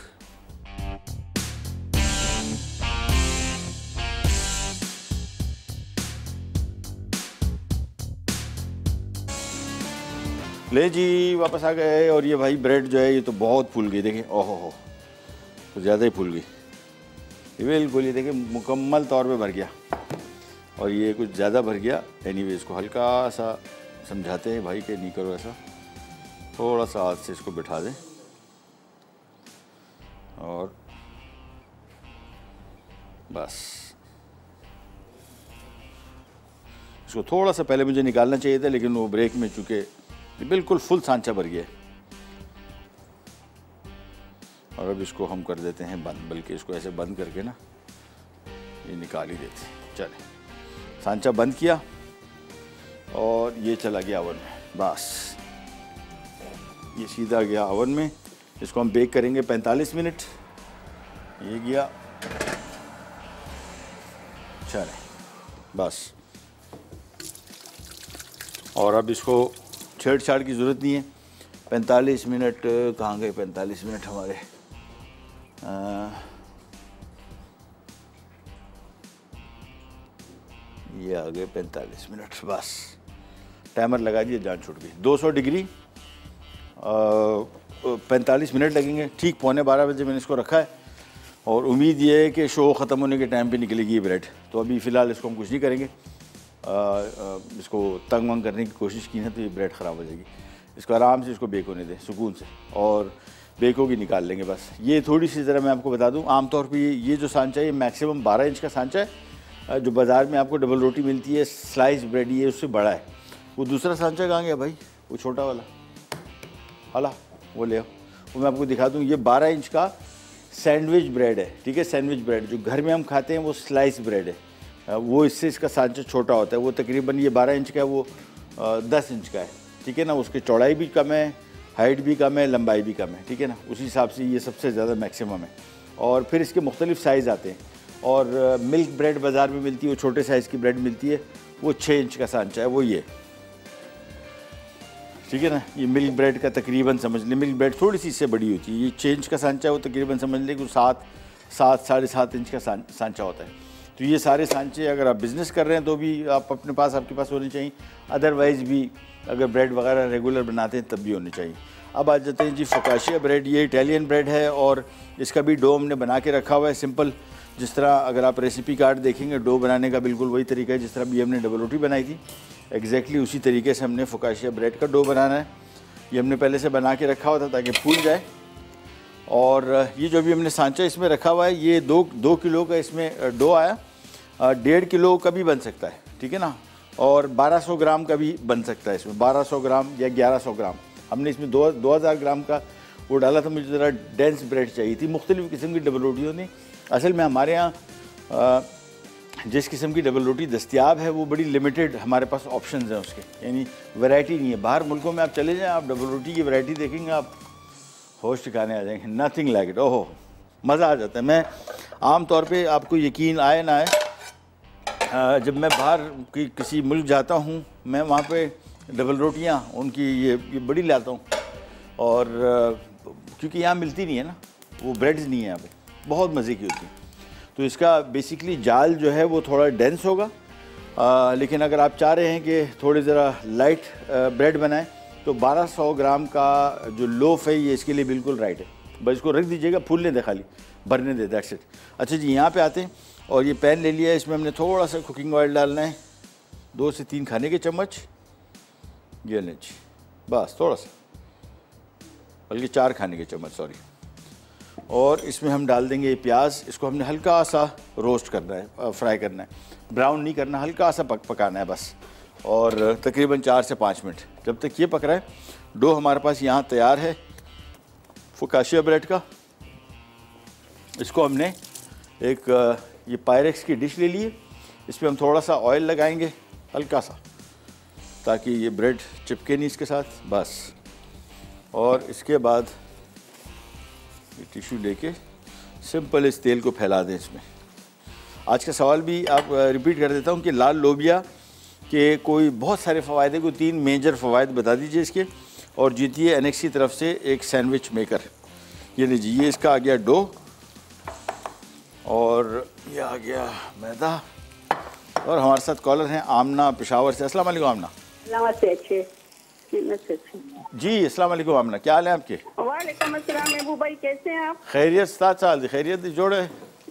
ले जी, वापस आ गए। और ये भाई ब्रेड जो है ये तो बहुत फूल गई, देखें, ओहो हो, तो ज़्यादा ही फूल गई, बिल्कुल ये देखें मुकम्मल तौर पे भर गया, और ये कुछ ज़्यादा भर गया। एनीवे इसको हल्का सा समझाते हैं भाई कि नहीं करो ऐसा, थोड़ा सा हाथ से इसको बिठा दें और बस। इसको थोड़ा सा पहले मुझे निकालना चाहिए था, लेकिन वो ब्रेक में चूँकि बिल्कुल फुल सांचा भर गया। और अब इसको हम कर देते हैं बंद, बल्कि इसको ऐसे बंद करके ना ये निकाल ही देते हैं। चले, सांचा बंद किया और ये चला गया ओवन में, बस ये सीधा गया ओवन में। इसको हम बेक करेंगे पैंतालीस मिनट। ये गया, चले बस। और अब इसको छेड़छाड़ की ज़रूरत नहीं है। पैंतालीस मिनट कहाँ गए, पैंतालीस मिनट हमारे, आ, ये आ गए पैंतालीस मिनट, बस टाइमर लगा दिए, जान छूट गई। दो सौ डिग्री पैंतालीस मिनट लगेंगे। ठीक पौने बारह बजे मैंने इसको रखा है और उम्मीद ये है कि शो ख़त्म होने के टाइम पे निकलेगी ये ब्रेड। तो अभी फ़िलहाल इसको हम कुछ नहीं करेंगे, आ, आ, इसको तंग वंग करने की कोशिश की है तो ये ब्रेड ख़राब हो जाएगी। इसको आराम से इसको बेक होने दें सुकून से, और बेक होगी निकाल लेंगे बस। ये थोड़ी सी ज़रा मैं आपको बता दूं, आमतौर पे ये ये जो सांचा है ये मैक्सिमम बारह इंच का सांचा है। जो बाज़ार में आपको डबल रोटी मिलती है स्लाइस ब्रेड, ये उससे बड़ा है। वो दूसरा सांचा कहाँ गया भाई, वो छोटा वाला हाला, वो ले आओ, वो मैं आपको दिखा दूँ। ये बारह इंच का सैंडविच ब्रेड है, ठीक है। सैंडविच ब्रेड जो घर में हम खाते हैं वो स्लाइस ब्रेड है, वो इससे इसका सांचा छोटा होता है। वो तकरीबन ये बारह इंच का है, वो दस इंच का है, ठीक है ना। उसकी चौड़ाई भी कम है, हाइट भी कम है, लंबाई भी कम है, ठीक है ना। उसी हिसाब से ये सबसे ज़्यादा मैक्सिमम है। और फिर इसके मुख्तलिफ साइज़ आते हैं। और मिल्क ब्रेड बाज़ार में मिलती है, वो छोटे साइज़ की ब्रेड मिलती है, वो छः इंच का सांचा है, वो ये, ठीक है ना। ये मिल्क ब्रेड का तकरीबन समझ लें, मिल्क ब्रेड थोड़ी सी इससे बड़ी होती है। ये छः इंच का सांचा है, वो तकरीबन समझ लें कि सात सात साढ़े सात इंच का सांचा होता है। तो ये सारे सांचे अगर आप बिज़नेस कर रहे हैं तो भी आप अपने पास आपके पास होने चाहिए, अदरवाइज़ भी अगर ब्रेड वगैरह रेगुलर बनाते हैं तब भी होने चाहिए। अब आ जाते हैं जी फोकाशिया ब्रेड। ये इटालियन ब्रेड है और इसका भी डो हमने बना के रखा हुआ है सिंपल। जिस तरह अगर आप रेसिपी कार्ड देखेंगे, डो बनाने का बिल्कुल वही तरीका है जिस तरह भी हमने डबल रोटी बनाई थी, एग्जैक्टली उसी तरीके से हमने फोकाशिया ब्रेड का डो बनाना है। ये हमने पहले से बना के रखा हुआ था ताकि फूल जाए। और ये जो भी हमने सांचा इसमें रखा हुआ है, ये दो दो किलो का इसमें डो आया, डेढ़ किलो का भी बन सकता है, ठीक है ना। और बारह सौ ग्राम का भी बन सकता है इसमें, बारह सौ ग्राम या ग्यारह सौ ग्राम। हमने इसमें दो दो हज़ार ग्राम का वो डाला था। मुझे ज़रा डेंस ब्रेड चाहिए थी, मुख्तलिफ़ किस्म की डबल रोटियों ने। असल में हमारे यहाँ जिस किस्म की डबल रोटी दस्तियाब है वो बड़ी लिमिटेड हमारे पास ऑप्शंस हैं उसके, यानी वैरायटी नहीं है। बाहर मुल्कों में आप चले जाएँ, आप डबल रोटी की वैरायटी देखेंगे, आप होश ठिकाने आ जाएंगे। नथिंग लाइक इट, ओहो मज़ा आ जाता है। मैं आम तौर पे आपको यकीन आए ना आए, जब मैं बाहर की किसी मुल्क जाता हूँ, मैं वहाँ पे डबल रोटियाँ उनकी ये ये बड़ी लाता हूँ। और क्योंकि यहाँ मिलती नहीं है ना, वो ब्रेड्स नहीं है यहाँ पे, बहुत मज़े की होती है। तो इसका बेसिकली जाल जो है वो थोड़ा डेंस होगा, आ, लेकिन अगर आप चाह रहे हैं कि थोड़ी ज़रा लाइट ब्रेड बनाएं तो बारह सौ ग्राम का जो लोफ है ये इसके लिए बिल्कुल राइट है। बस इसको रख दीजिएगा, फूलने दे, खाली भरने दे, दैट्स इट। अच्छा जी, यहाँ पे आते हैं और ये पैन ले लिया है, इसमें हमने थोड़ा सा कुकिंग ऑयल डालना है, दो से तीन खाने के चम्मच, ये लें जी, बस थोड़ा सा, बल्कि चार खाने के चम्मच सॉरी। और इसमें हम डाल देंगे प्याज। इसको हमने हल्का सा रोस्ट करना है, फ्राई करना है, ब्राउन नहीं करना, हल्का सा पक पकाना है बस। और तकरीबन चार से पाँच मिनट जब तक ये पक रहा है। डो हमारे पास यहाँ तैयार है फोकाशिया ब्रेड का। इसको हमने एक ये पायरेक्स की डिश ले ली है, इसमें हम थोड़ा सा ऑयल लगाएंगे हल्का सा, ताकि ये ब्रेड चिपके नहीं इसके साथ, बस। और इसके बाद ये टिश्यू लेके सिंपल इस तेल को फैला दें इसमें। आज का सवाल भी आप रिपीट कर देता हूँ कि लाल लोबिया के कोई बहुत सारे फ़वायद हैं, कोई तीन मेजर फ़वायद बता दीजिए इसके, और जीतिए एनेक्स की तरफ से एक सैंडविच मेकर। ये लीजिए, ये इसका आ गया डो, और ये आ गया मैदा। और हमारे साथ कॉलर हैं आमना पेशावर से। अस्सलाम वालेकुम आमना। नमस्ते। अच्छे जी, अस्सलाम वालेकुम आमना, क्या हाल है आपके? वालेकुम अस्सलाम महबूब भाई, कैसे हैं आप? खैरियत सात साल खैरियत जोड़े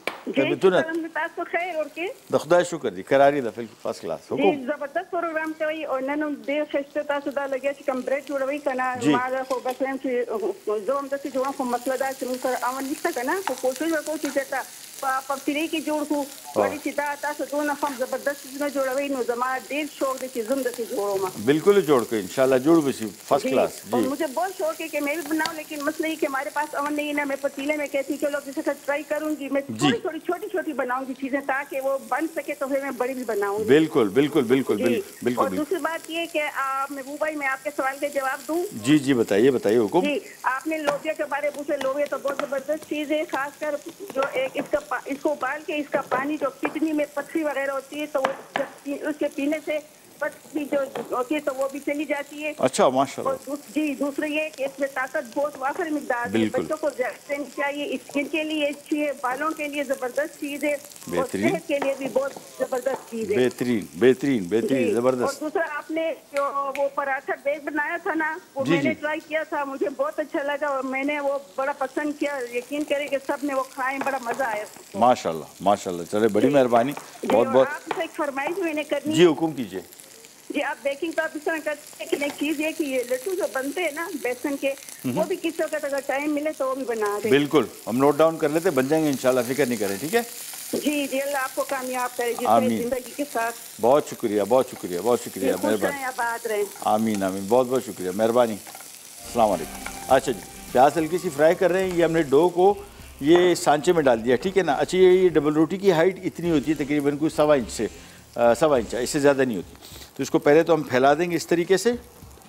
तो खैर और के खुदा शुक्र दी करारी द फर्स्ट क्लास जी जबरदस्त प्रोग्राम कई और नन दे खस्ता सुदा लगे कि कम ब्रेड जोड़वई कना मागा को बस हम कि जो हम तक जो हम मसला से कर अवन निस्ता कना को कोशिश को कि जता पाप फिरे की जोड़ को बड़ी सीधा आता से दोनों हम जबरदस्त न जोड़वई नो जमा देर शौक दे जिंदगी दे जोड़ो में बिल्कुल जोड़ के इंशाल्लाह जोड़ बसी फर्स्ट क्लास जी। और मुझे बहुत शौक है कि मैं भी बनाऊं, लेकिन मसला ये कि हमारे पास अवन नहीं है ना। मैं पतीले में कहती चलो किसी का ट्राई करूंगी, मैं थोड़ी थोड़ी छोटी छोटी बनाऊंगी चीजें ताकि वो बन सके, तो फिर मैं बड़ी भी बनाऊंगी। बिल्कुल बिल्कुल बिल्कुल बिल्कुल। और दूसरी बात ये कि महबूब भाई मैं आपके सवाल के जवाब दूं। जी जी बताइए बताइए हुकुम। जी, आपने लोबिया के बारे में पूछे। लोबिया तो बहुत जबरदस्त चीज है, खासकर जो एक इसका इसको उबाल के इसका पानी जो किडनी में पथरी वगैरह होती है तो वो उसके पीने से पथरी जो होती है तो वो भी चली जाती है। अच्छा माशाल्लाह। और दूस, जी दूसरे ये कि इसमें ताकत बहुत वाफर मिकदार है, बच्चों को देनी चाहिए, स्किन के लिए अच्छी है, बालों के लिए जबरदस्त चीज है, और सेहत के लिए भी बहुत जबरदस्त चीज है। बेहतरीन बेहतरीन बेहतरीन जबरदस्त। और दूसरा आपने जो वो पराठा बेग बनाया था ना, वो मैंने ट्राई किया था, मुझे बहुत अच्छा लगा और मैंने वो बड़ा पसंद किया। यकीन करें कि सब ने वो खाए, बड़ा मजा आया माशाल्लाह माशाल्लाह। चले बड़ी मेहरबानी, बहुत बहुत। आपसे एक फरमाइश मैंने करनी जी, हुकुम कीजिए जी। आप बेकिंग तो आप इस तरह करते हैं कि एक चीज है कि ये लड्डू जो बनते हैं ना बेसन के, वो भी किसी वक्त अगर टाइम मिले तो वो भी बना दें। बिल्कुल, हम नोट डाउन कर लेते, बन जाएंगे इंशाल्लाह, फिक्र नहीं करें, ठीक है जी जी। अल्लाह आपको कामयाब करे जिंदगी के साथ। बहुत शुक्रिया बहुत शुक्रिया बहुत शुक्रिया, मेहरबानी। आमीन आमीन, बहुत बहुत शुक्रिया, मेहरबानी। अस्सलाम वालेकुम। अच्छा जी, प्याज हल्की सी फ्राई कर रहे हैं। ये हमने डो को ये सांचे में डाल दिया, ठीक है ना। अच्छा, ये डबल रोटी की हाइट इतनी होती है तकरीबन कोई सवा इंच से सवा इंच, इससे ज़्यादा नहीं होती। तो इसको पहले तो हम फैला देंगे इस तरीके से,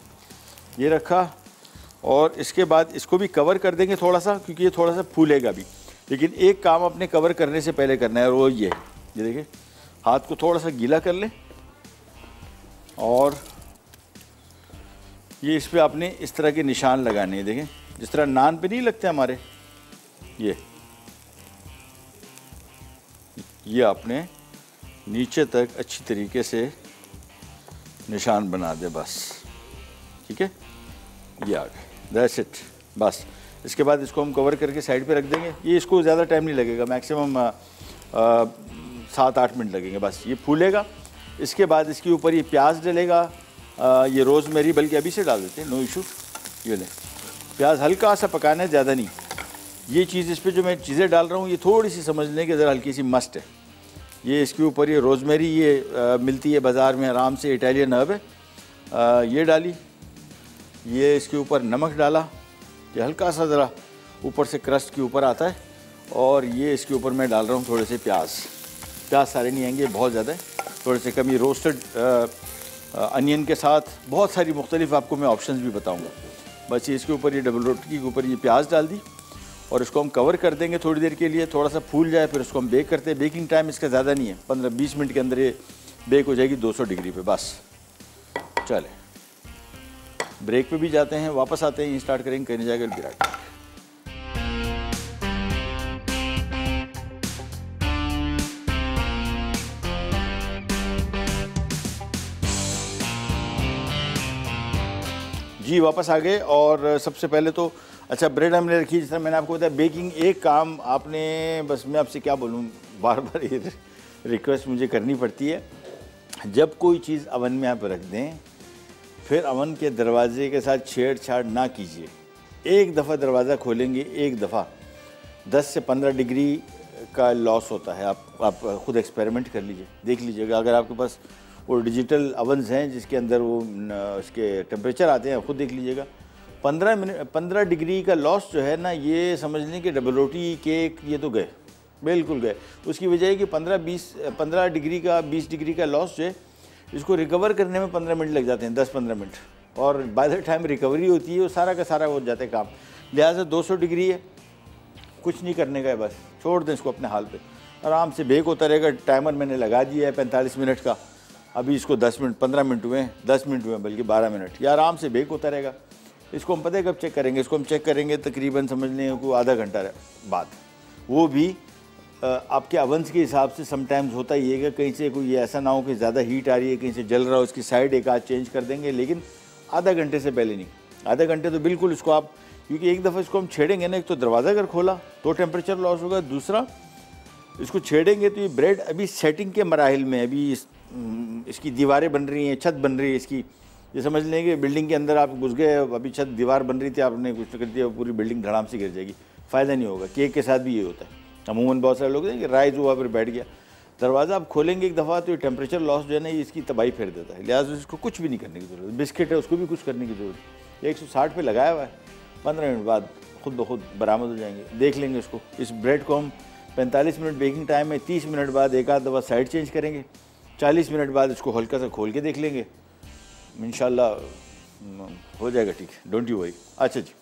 ये रखा, और इसके बाद इसको भी कवर कर देंगे थोड़ा सा, क्योंकि ये थोड़ा सा फूलेगा भी। लेकिन एक काम अपने कवर करने से पहले करना है, और वो ये ये देखिए, हाथ को थोड़ा सा गीला कर लें, और ये इस पर आपने इस तरह के निशान लगाने हैं। देखें, जिस तरह नान पे नहीं लगते हमारे, ये ये आपने नीचे तक अच्छी तरीके से निशान बना दे, बस, ठीक है। ये आ गए, दैट्स इट, बस। इसके बाद इसको हम कवर करके साइड पे रख देंगे। ये इसको ज़्यादा टाइम नहीं लगेगा, मैक्सिमम सात आठ मिनट लगेंगे, बस। ये फूलेगा। इसके बाद इसके ऊपर ये प्याज डलेगा, आ, ये रोज़मेरी, बल्कि अभी से डाल देते हैं, नो इशू। ये ले, प्याज हल्का सा पकाना है, ज़्यादा नहीं। ये चीज़ इस पर जो मैं चीज़ें डाल रहा हूँ, ये थोड़ी सी समझ लें कि ज़रा हल्की सी मस्ट है। ये इसके ऊपर ये रोज़मेरी, ये आ, मिलती है बाज़ार में आराम से, इटालियन हर्ब है, आ, ये डाली। ये इसके ऊपर नमक डाला, ये हल्का सा ज़रा ऊपर से क्रस्ट के ऊपर आता है। और ये इसके ऊपर मैं डाल रहा हूँ थोड़े से प्याज। प्याज सारे नहीं आएंगे, बहुत ज़्यादा है, थोड़े से कम। ये रोस्टेड अनियन के साथ बहुत सारी मुख्तलिफ आपको मैं ऑप्शंस भी बताऊँगा। बस ये इसके ऊपर ये डबल रोटी के ऊपर ये प्याज डाल दी, और इसको हम कवर कर देंगे थोड़ी देर के लिए, थोड़ा सा फूल जाए, फिर उसको हम बेक करते हैं। बेकिंग टाइम इसका ज़्यादा नहीं है, पंद्रह बीस मिनट के अंदर ये बेक हो जाएगी दो सौ डिग्री पे, बस। चले, ब्रेक पे भी जाते हैं, वापस आते हैं, स्टार्ट करेंगे, कहने जाएगा विराट। जी वापस आ गए। और सबसे पहले तो अच्छा, ब्रेड हमने रखी, जिस तरह मैंने आपको बताया। बेकिंग एक काम आपने, बस मैं आपसे क्या बोलूँ, बार बार ये रिक्वेस्ट मुझे करनी पड़ती है। जब कोई चीज़ अवन में आप रख दें, फिर अवन के दरवाजे के साथ छेड़छाड़ ना कीजिए। एक दफ़ा दरवाज़ा खोलेंगे, एक दफ़ा दस से पंद्रह डिग्री का लॉस होता है। आप आप खुद एक्सपेरिमेंट कर लीजिए, देख लीजिएगा। अगर आपके पास वो डिजिटल अवन्स हैं जिसके अंदर वो उसके टेम्परेचर आते हैं, खुद देख लीजिएगा। पंद्रह मिनट पंद्रह डिग्री का लॉस जो है ना, ये समझ लें कि डबल रोटी, केक, ये तो गए, बिल्कुल गए। उसकी वजह है कि पंद्रह बीस पंद्रह डिग्री का बीस डिग्री का लॉस जो है, इसको रिकवर करने में पंद्रह मिनट लग जाते हैं, दस पंद्रह मिनट, और बाय द टाइम रिकवरी होती है वो सारा का सारा हो जाता है काम। लिहाजा दो सौ डिग्री है, कुछ नहीं करने का है, बस छोड़ दें इसको अपने हाल पे, आराम से बेक होता रहेगा। टाइमर मैंने लगा दिया है पैंतालीस मिनट का, अभी इसको दस मिनट पंद्रह मिनट हुए हैं, दस मिनट हुए हैं, बल्कि बारह मिनट, या आराम से बेक होता रहेगा। इसको हम पता है कब चेक करेंगे, इसको हम चेक करेंगे तकरीबन समझ लें को आधा घंटा बाद। वो भी आपके अवंस के हिसाब से समटाइम्स होता ही है कि कहीं से कोई ऐसा ना हो कि ज़्यादा हीट आ रही है, कहीं से जल रहा हो, उसकी साइड एक आध चेंज कर देंगे, लेकिन आधा घंटे से पहले नहीं। आधा घंटे तो बिल्कुल इसको आप, क्योंकि एक दफ़ा इसको हम छेड़ेंगे ना, एक तो दरवाज़ा अगर खोला तो टेम्परेचर लॉस होगा, दूसरा इसको छेड़ेंगे तो ये ब्रेड अभी सेटिंग के मराहिल में, अभी इस, इसकी दीवारें बन रही हैं, छत बन रही है इसकी। ये समझ लें कि बिल्डिंग के अंदर आप घुस गए, अभी छत दीवार बन रही थी, आपने कुछ कर दिया, पूरी बिल्डिंग धड़ाम से गिर जाएगी, फ़ायदा नहीं होगा। केक के साथ भी ये होता है, अमूमन बहुत सारे लोग हैं कि राइज हुआ फिर बैठ गया। दरवाज़ा आप खोलेंगे एक दफ़ा तो ये टेम्परेचर लॉस जो है ना, ये इसकी तबाही फेर देता है। लिहाजा इसको कुछ भी नहीं करने की ज़रूरत। बिस्किट है, उसको भी कुछ करने की ज़रूरत। एक सौ साठ पे लगाया हुआ है, पंद्रह मिनट बाद खुद ब खुद बरामद हो जाएंगे। देख लेंगे इसको। इस ब्रेड को हम पैंतालीस मिनट बेकिंग टाइम में, तीस मिनट बाद एक आध दफ़ा साइड चेंज करेंगे, चालीस मिनट बाद इसको हल्का सा खोल के देख लेंगे, इंशाल्लाह हो जाएगा ठीक है, डोंट यू वरी। अच्छा जी,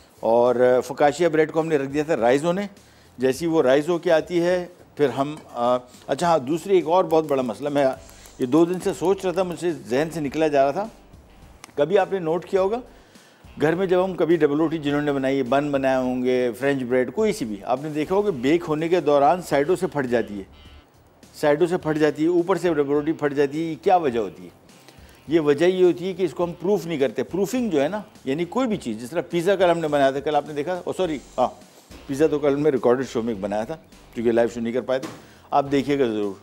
और फोकाशिया ब्रेड को हमने रख दिया था राइस होने। जैसी वो राइस हो के आती है फिर हम आ, अच्छा हाँ, दूसरी एक और बहुत बड़ा मसला, मैं ये दो दिन से सोच रहा था, मुझसे जहन से निकला जा रहा था। कभी आपने नोट किया होगा घर में जब हम कभी डबल रोटी जिन्होंने बनाई है, बन बनाए होंगे, फ्रेंच ब्रेड, कोई सी भी, आपने देखा होगा बेक होने के दौरान साइडों से फट जाती है, साइडों से फट जाती है, ऊपर से डबल रोटी फट जाती है। क्या वजह होती है? ये वजह ये होती है कि इसको हम प्रूफ नहीं करते। प्रूफिंग जो है ना, यानी कोई भी चीज़, जिस तरह पिज़्ज़ा कल हमने बनाया था, कल आपने देखा, ओ सॉरी हाँ, पिज़्ज़ा तो कल मैं रिकॉर्डेड शो में बनाया था क्योंकि लाइव शो नहीं कर पाए थे, आप देखिएगा ज़रूर।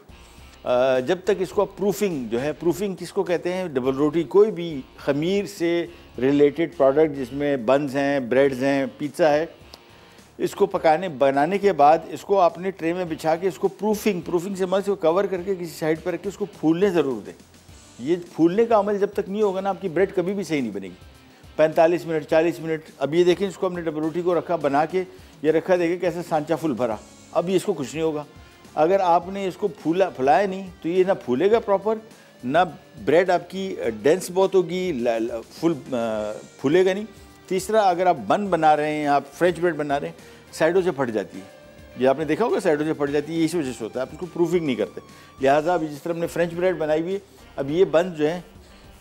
जब तक इसको प्रूफिंग जो है, प्रूफिंग किसको कहते हैं? डबल रोटी, कोई भी खमीर से रिलेटेड प्रोडक्ट जिसमें बन्स हैं, ब्रेड्स हैं, पिज़्ज़ा है, इसको पकाने बनाने के बाद इसको आपने ट्रे में बिछा के इसको प्रूफिंग प्रूफिंग से मतलब इसको कवर करके किसी साइड पर रख के उसको फूलने ज़रूर दें। ये फूलने का अमल जब तक नहीं होगा ना, आपकी ब्रेड कभी भी सही नहीं बनेगी। पैंतालीस मिनट, चालीस मिनट, अब ये देखें इसको हमने डबल रोटी को रखा बना के, ये रखा, देखें कैसे सांचा फुल भरा। अब ये इसको कुछ नहीं होगा। अगर आपने इसको फूला फुलाया नहीं तो ये ना फूलेगा प्रॉपर, ना ब्रेड आपकी डेंस बहुत होगी, फुल फूलेगा नहीं। तीसरा, अगर आप बन बना रहे हैं, आप फ्रेंच ब्रेड बना रहे हैं, साइडों से फट जाती है। ये आपने देखा होगा साइडों से फट जाती है, इसी वजह से होता है, आप इसको प्रूफिंग नहीं करते। लिहाजा अभी जिस तरह हमने फ्रेंच ब्रेड बनाई हुई है, अब ये बन जो है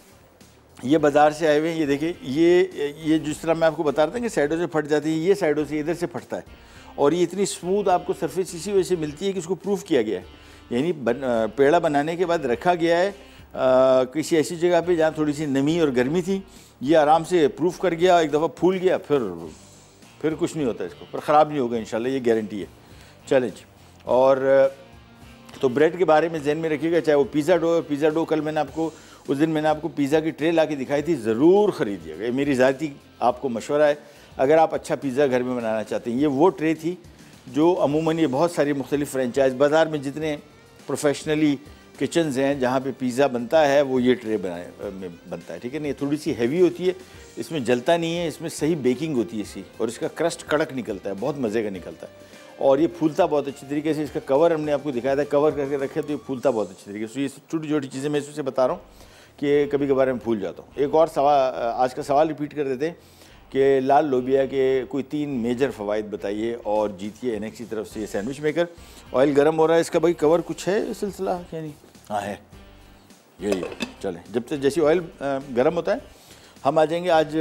ये बाज़ार से आए हुए हैं, ये देखिए, ये ये जिस तरह मैं आपको बता रहा था कि साइडों से फट जाती है, ये साइडों से इधर से फटता है, और ये इतनी स्मूथ आपको सरफेस इसी वजह से मिलती है कि इसको प्रूफ किया गया है। यानी बन, पेड़ा बनाने के बाद रखा गया है आ, किसी ऐसी जगह पे जहाँ थोड़ी सी नमी और गर्मी थी, ये आराम से प्रूफ कर गया, एक दफ़ा फूल गया, फिर फिर कुछ नहीं होता इसको, पर ख़राब नहीं होगा इंशाल्लाह, ये गारंटी है। चलें जी, और तो ब्रेड के बारे में जहन में रखिएगा, चाहे वो पिज़्ज़ा डो है। पिज़्ज़ा डो कल मैंने आपको, उस दिन मैंने आपको पिज़्ज़ा की ट्रे ला के दिखाई थी, ज़रूर ख़रीदिएगा, ये मेरी ज़ाती आपको मशवरा है अगर आप अच्छा पिज़्ज़ा घर में बनाना चाहते हैं। ये वो ट्रे थी जो अमूमन ये बहुत सारी मुख्तलिफ़ फ्रेंचाइज बाज़ार में जितने प्रोफेशनली किचन्स हैं जहाँ पे पिज़्ज़ा बनता है, वो ये ट्रे बनाए में बनता है, ठीक है ना। ये थोड़ी सी हैवी होती है, इसमें जलता नहीं है, इसमें सही बेकिंग होती है इसकी, और इसका क्रस्ट कड़क निकलता है, बहुत मज़े का निकलता है, और ये फूलता बहुत अच्छी तरीके से। इसका कवर हमने आपको दिखाया था, कवर करके रखे तो ये फूलता बहुत अच्छी तरीके से। ये छोटी छोटी चीज़ें मैं इससे बता रहा हूँ कि कभी कभार मैं भूल जाता हूँ। एक और सवाल, आज का सवाल रिपीट कर देते हैं कि लाल लोबिया के कोई तीन मेजर फ़वाइद बताइए और जीतिए एनेक्स की तरफ से ये सैंडविच मेकर। ऑयल गर्म हो रहा है, इसका भाई कवर कुछ है सिलसिला क्या नहीं? हाँ है, यही चलें। जब तक जैसे ऑयल गर्म होता है हम आ जाएंगे। आज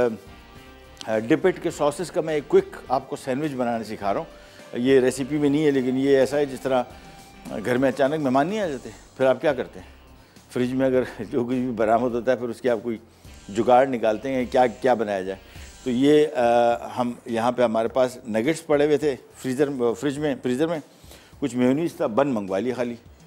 डिपिट के सॉसेस का मैं एक क्विक आपको सैंडविच बनाना सिखा रहा हूँ। ये रेसिपी में नहीं है, लेकिन ये ऐसा है जिस तरह घर में अचानक मेहमान नहीं आ जाते, फिर आप क्या करते हैं, फ्रिज में अगर जो कुछ भी बरामद होता है फिर उसकी आप कोई जुगाड़ निकालते हैं, क्या क्या बनाया जाए। तो ये आ, हम यहाँ पे हमारे पास नगेट्स पड़े हुए थे फ्रीज़र फ्रिज में फ्रीज़र में कुछ मेयोनीज़ था, बन मंगवा लिया खाली,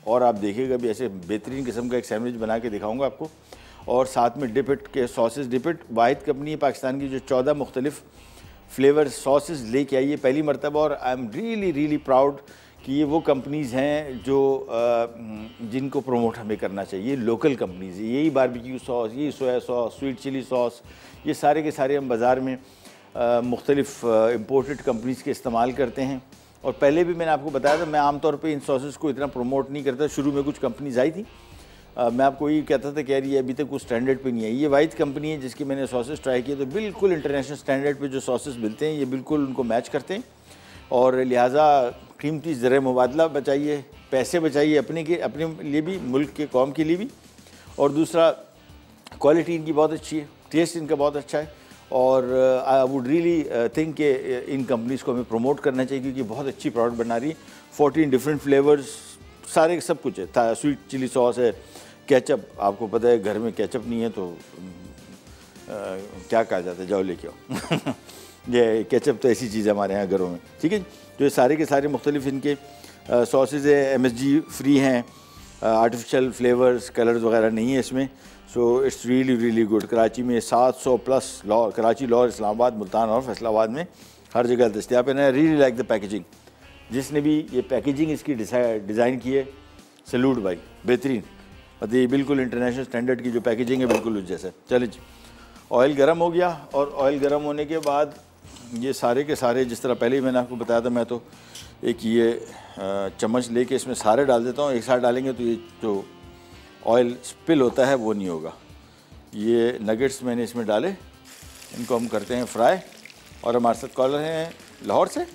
और आप देखिएगा भी ऐसे बेहतरीन किस्म का एक सैंडविच बना के दिखाऊँगा आपको। और साथ में डिप इट के सॉसेस, डिप इट वाहिद कंपनी है पाकिस्तान की जो चौदह मुख्तलिफ फ्लेवर सॉसेस लेके आई है पहली मरतबा। और I am really really proud कि ये वो कंपनीज़ हैं जो जिनको प्रमोट हमें करना चाहिए, लोकल कंपनीज़। यही बारबेक्यू सॉस, यही soya sauce, sweet chilli sauce, ये सारे के सारे हम बाज़ार में मुख्तलिफ इम्पोर्टेड कंपनीज़ के इस्तेमाल करते हैं। और पहले भी मैंने आपको बताया था मैं आमतौर पे इन सॉसेस को इतना प्रमोट नहीं करता। शुरू में कुछ कंपनीज़ आई थी, Uh, मैं आपको ये कहता था कि यार ये अभी तक कुछ स्टैंडर्ड पे नहीं है। ये वाइट कंपनी है जिसकी मैंने सॉसेस ट्राई किए, तो बिल्कुल इंटरनेशनल स्टैंडर्ड पे जो सॉसेस मिलते हैं ये बिल्कुल उनको मैच करते हैं। और लिहाजा कीमती ज़र मुबादला बचाइए, पैसे बचाइए अपने के अपने लिए भी, मुल्क के कौम के लिए भी। और दूसरा क्वालिटी इनकी बहुत अच्छी है, टेस्ट इनका बहुत अच्छा है। और आई वुड रियली थिंक कि इन कंपनीज़ को हमें प्रमोट करना चाहिए क्योंकि बहुत अच्छी प्रोडक्ट बना रही है। फोर्टीन डिफरेंट फ्लेवर्स, सारे सब कुछ है। स्वीट चिली सॉस है, केचप, आपको पता है घर में केचप नहीं है तो आ, क्या कहा जाता है, जाओ लेके आओ ये केचप तो ऐसी चीज़ है हमारे यहाँ घरों में, ठीक है। तो ये सारे के सारे मुख्तलिफ इनके सॉसेज है, एम एस जी फ्री हैं, आर्टिफिशियल फ्लेवर्स कलर्स वगैरह नहीं है इसमें। So it's really really good. Karachi में सात सौ प्लस लाहौर, कराची, लाहौर, इस्लामाबाद, मुल्तान और फैसलाबाद में हर जगह दस्तियाब है। Really like the packaging. जिसने भी ये पैकेजिंग इसकी डिज़ाइन की है, सैल्यूट भाई, बेहतरीन। मतलब ये बिल्कुल इंटरनेशनल स्टैंडर्ड की जो पैकेजिंग है बिल्कुल उस जैसा। चलिए जी, ऑयल गर्म हो गया। और ऑयल गर्म होने के बाद ये सारे के सारे, जिस तरह पहले ही मैंने आपको बताया था, मैं तो एक ये चम्मच लेके इसमें सारे डाल देता हूँ। एक साथ डालेंगे तो ये जो ऑयल स्पिल होता है वो नहीं होगा। ये नगेट्स मैंने इसमें डाले, इनको हम करते हैं फ्राई। और हमारे साथ कॉलर हैं लाहौर से,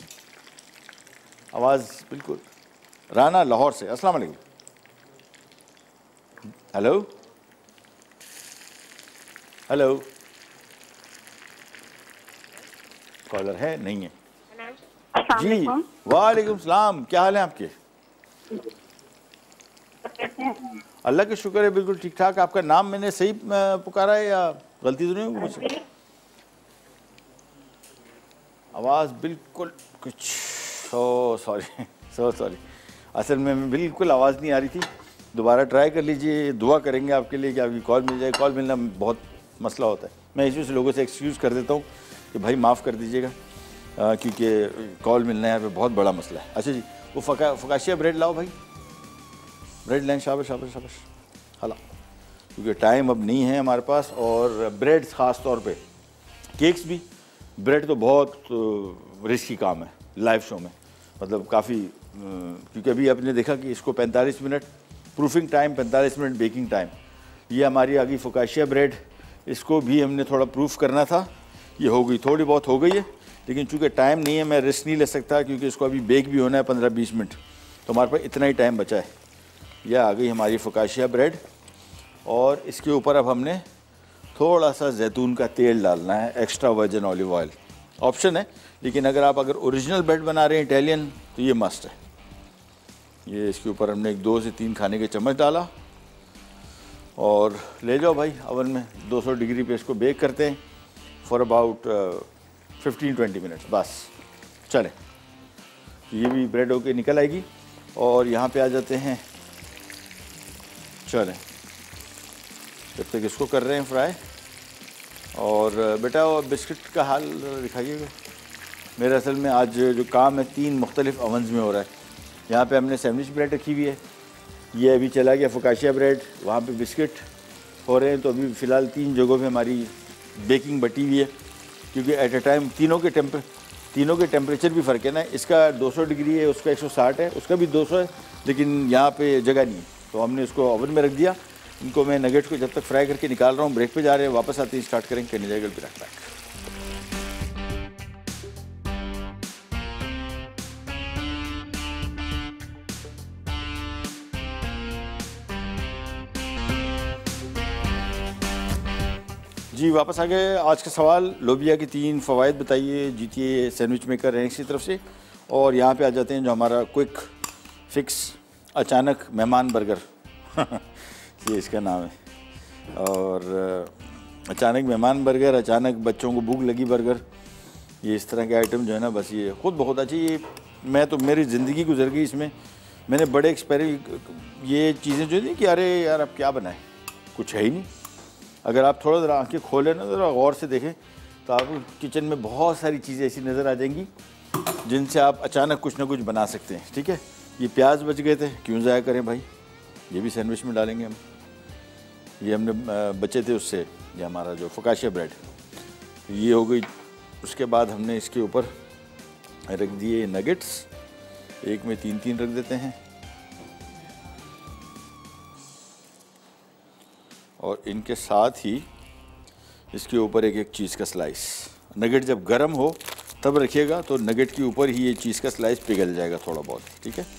आवाज़ बिल्कुल, राना लाहौर से। अस्सलाम वालेकुम। हेलो हेलो, कॉलर है नहीं है जी। वालेकुम सलाम, क्या हाल है आपके? अल्लाह का शुक्र है, बिल्कुल ठीक ठाक। आपका नाम मैंने सही पुकारा है या गलती तो नहीं हुई मुझसे? आवाज़ बिल्कुल कुछ, सो सॉरी सो सॉरी, असल में मैं बिल्कुल आवाज़ नहीं आ रही थी। दोबारा ट्राई कर लीजिए, दुआ करेंगे आपके लिए कि आपकी कॉल मिल जाए। कॉल मिलना बहुत मसला होता है। मैं इसी से लोगों से एक्सक्यूज़ कर देता हूँ कि भाई माफ़ कर दीजिएगा क्योंकि कॉल मिलना यहाँ पे बहुत बड़ा मसला है। अच्छा जी, वो फका फकाशिया ब्रेड लाओ भाई, ब्रेड लें। शाबाश शाबाश शाबाश, हला, क्योंकि टाइम अब नहीं है हमारे पास। और ब्रेड्स ख़ास तौर पे, केक्स भी। ब्रेड तो बहुत रिस्की काम है लाइव शो में, मतलब काफ़ी, क्योंकि अभी आपने देखा कि इसको पैंतालीस मिनट प्रूफिंग टाइम, पैंतालीस मिनट बेकिंग टाइम। ये हमारी आ गई फकाशिया ब्रेड, इसको भी हमने थोड़ा प्रूफ करना था। ये हो गई, थोड़ी बहुत हो गई है, लेकिन चूँकि टाइम नहीं है मैं रिस्क नहीं ले सकता क्योंकि इसको अभी बेक भी होना है पंद्रह बीस मिनट, तो हमारे पास इतना ही टाइम बचा है। यह आ गई हमारी फकाशिया ब्रेड। और इसके ऊपर अब हमने थोड़ा सा जैतून का तेल डालना है, extra virgin olive oil, option है। लेकिन अगर आप अगर ओरिजिनल ब्रेड बना रहे हैं इटालियन तो ये मस्ट है। ये इसके ऊपर हमने एक दो से तीन खाने के चम्मच डाला और ले जाओ भाई ओवन में। दो सौ डिग्री पे इसको बेक करते हैं for about fifteen twenty minutes बस। चलें, ये भी ब्रेड होके निकल आएगी। और यहाँ पे आ जाते हैं, चलें, जब तक इसको कर रहे हैं फ्राई। और बेटा वो बिस्किट का हाल दिखाइएगा। मेरा असल में आज जो काम है तीन मुख्तलिफ ओवन्स में हो रहा है। यहाँ पे हमने सैंडविच ब्रेड रखी हुई है, ये अभी चला गया फकाशिया ब्रेड, वहाँ पे बिस्किट हो रहे हैं। तो अभी फ़िलहाल तीन जगहों पे हमारी बेकिंग बटी हुई है क्योंकि एट ए टाइम तीनों के टेम्पर तीनों के टेम्परेचर भी फ़र्क है ना। इसका दो सौ डिग्री है, उसका एक सौ साठ है, उसका भी दो सौ है, लेकिन यहाँ पे जगह नहीं है तो हमने इसको ओवन में रख दिया। इनको मैं नगेट्स को जब तक फ्राई करके निकाल रहा हूँ, ब्रेक पे जा रहे हैं, वापस आते ही स्टार्ट करेंगे। करने जाएगा फिर बैक। जी वापस आ गए। आज का सवाल, लोबिया के तीन फ़वाइद बताइए, जीतिए सैंडविच मेकर हैं इसी तरफ से। और यहाँ पे आ जाते हैं जो हमारा क्विक फिक्स अचानक मेहमान बर्गर ये इसका नाम है। और अचानक मेहमान बर्गर, अचानक बच्चों को भूख लगी बर्गर, ये इस तरह के आइटम जो है ना, बस ये खुद बहुत अच्छी। ये मैं तो मेरी ज़िंदगी गुजर गई इसमें। मैंने बड़े एक्सपेरि ये चीज़ें जो नहीं कि अरे यार अब क्या बनाएं, कुछ है ही नहीं। अगर आप थोड़ा ज़रा आँखें खोलें ना, ज़रा गौर से देखें तो आपको किचन में बहुत सारी चीज़ें ऐसी नज़र आ जाएंगी जिनसे आप अचानक कुछ ना कुछ बना सकते हैं। ठीक है, ये प्याज बच गए थे, क्यों ज़ाया करें भाई, ये भी सैंडविच में डालेंगे हम। ये हमने बचे थे उससे, ये हमारा जो फोकाशिया ब्रेड, तो ये हो गई। उसके बाद हमने इसके ऊपर रख दिए नगेट्स, एक में तीन तीन रख देते हैं, और इनके साथ ही इसके ऊपर एक एक चीज़ का स्लाइस। नगेट जब गर्म हो तब रखिएगा तो नगेट के ऊपर ही ये चीज़ का स्लाइस पिघल जाएगा थोड़ा बहुत। ठीक है,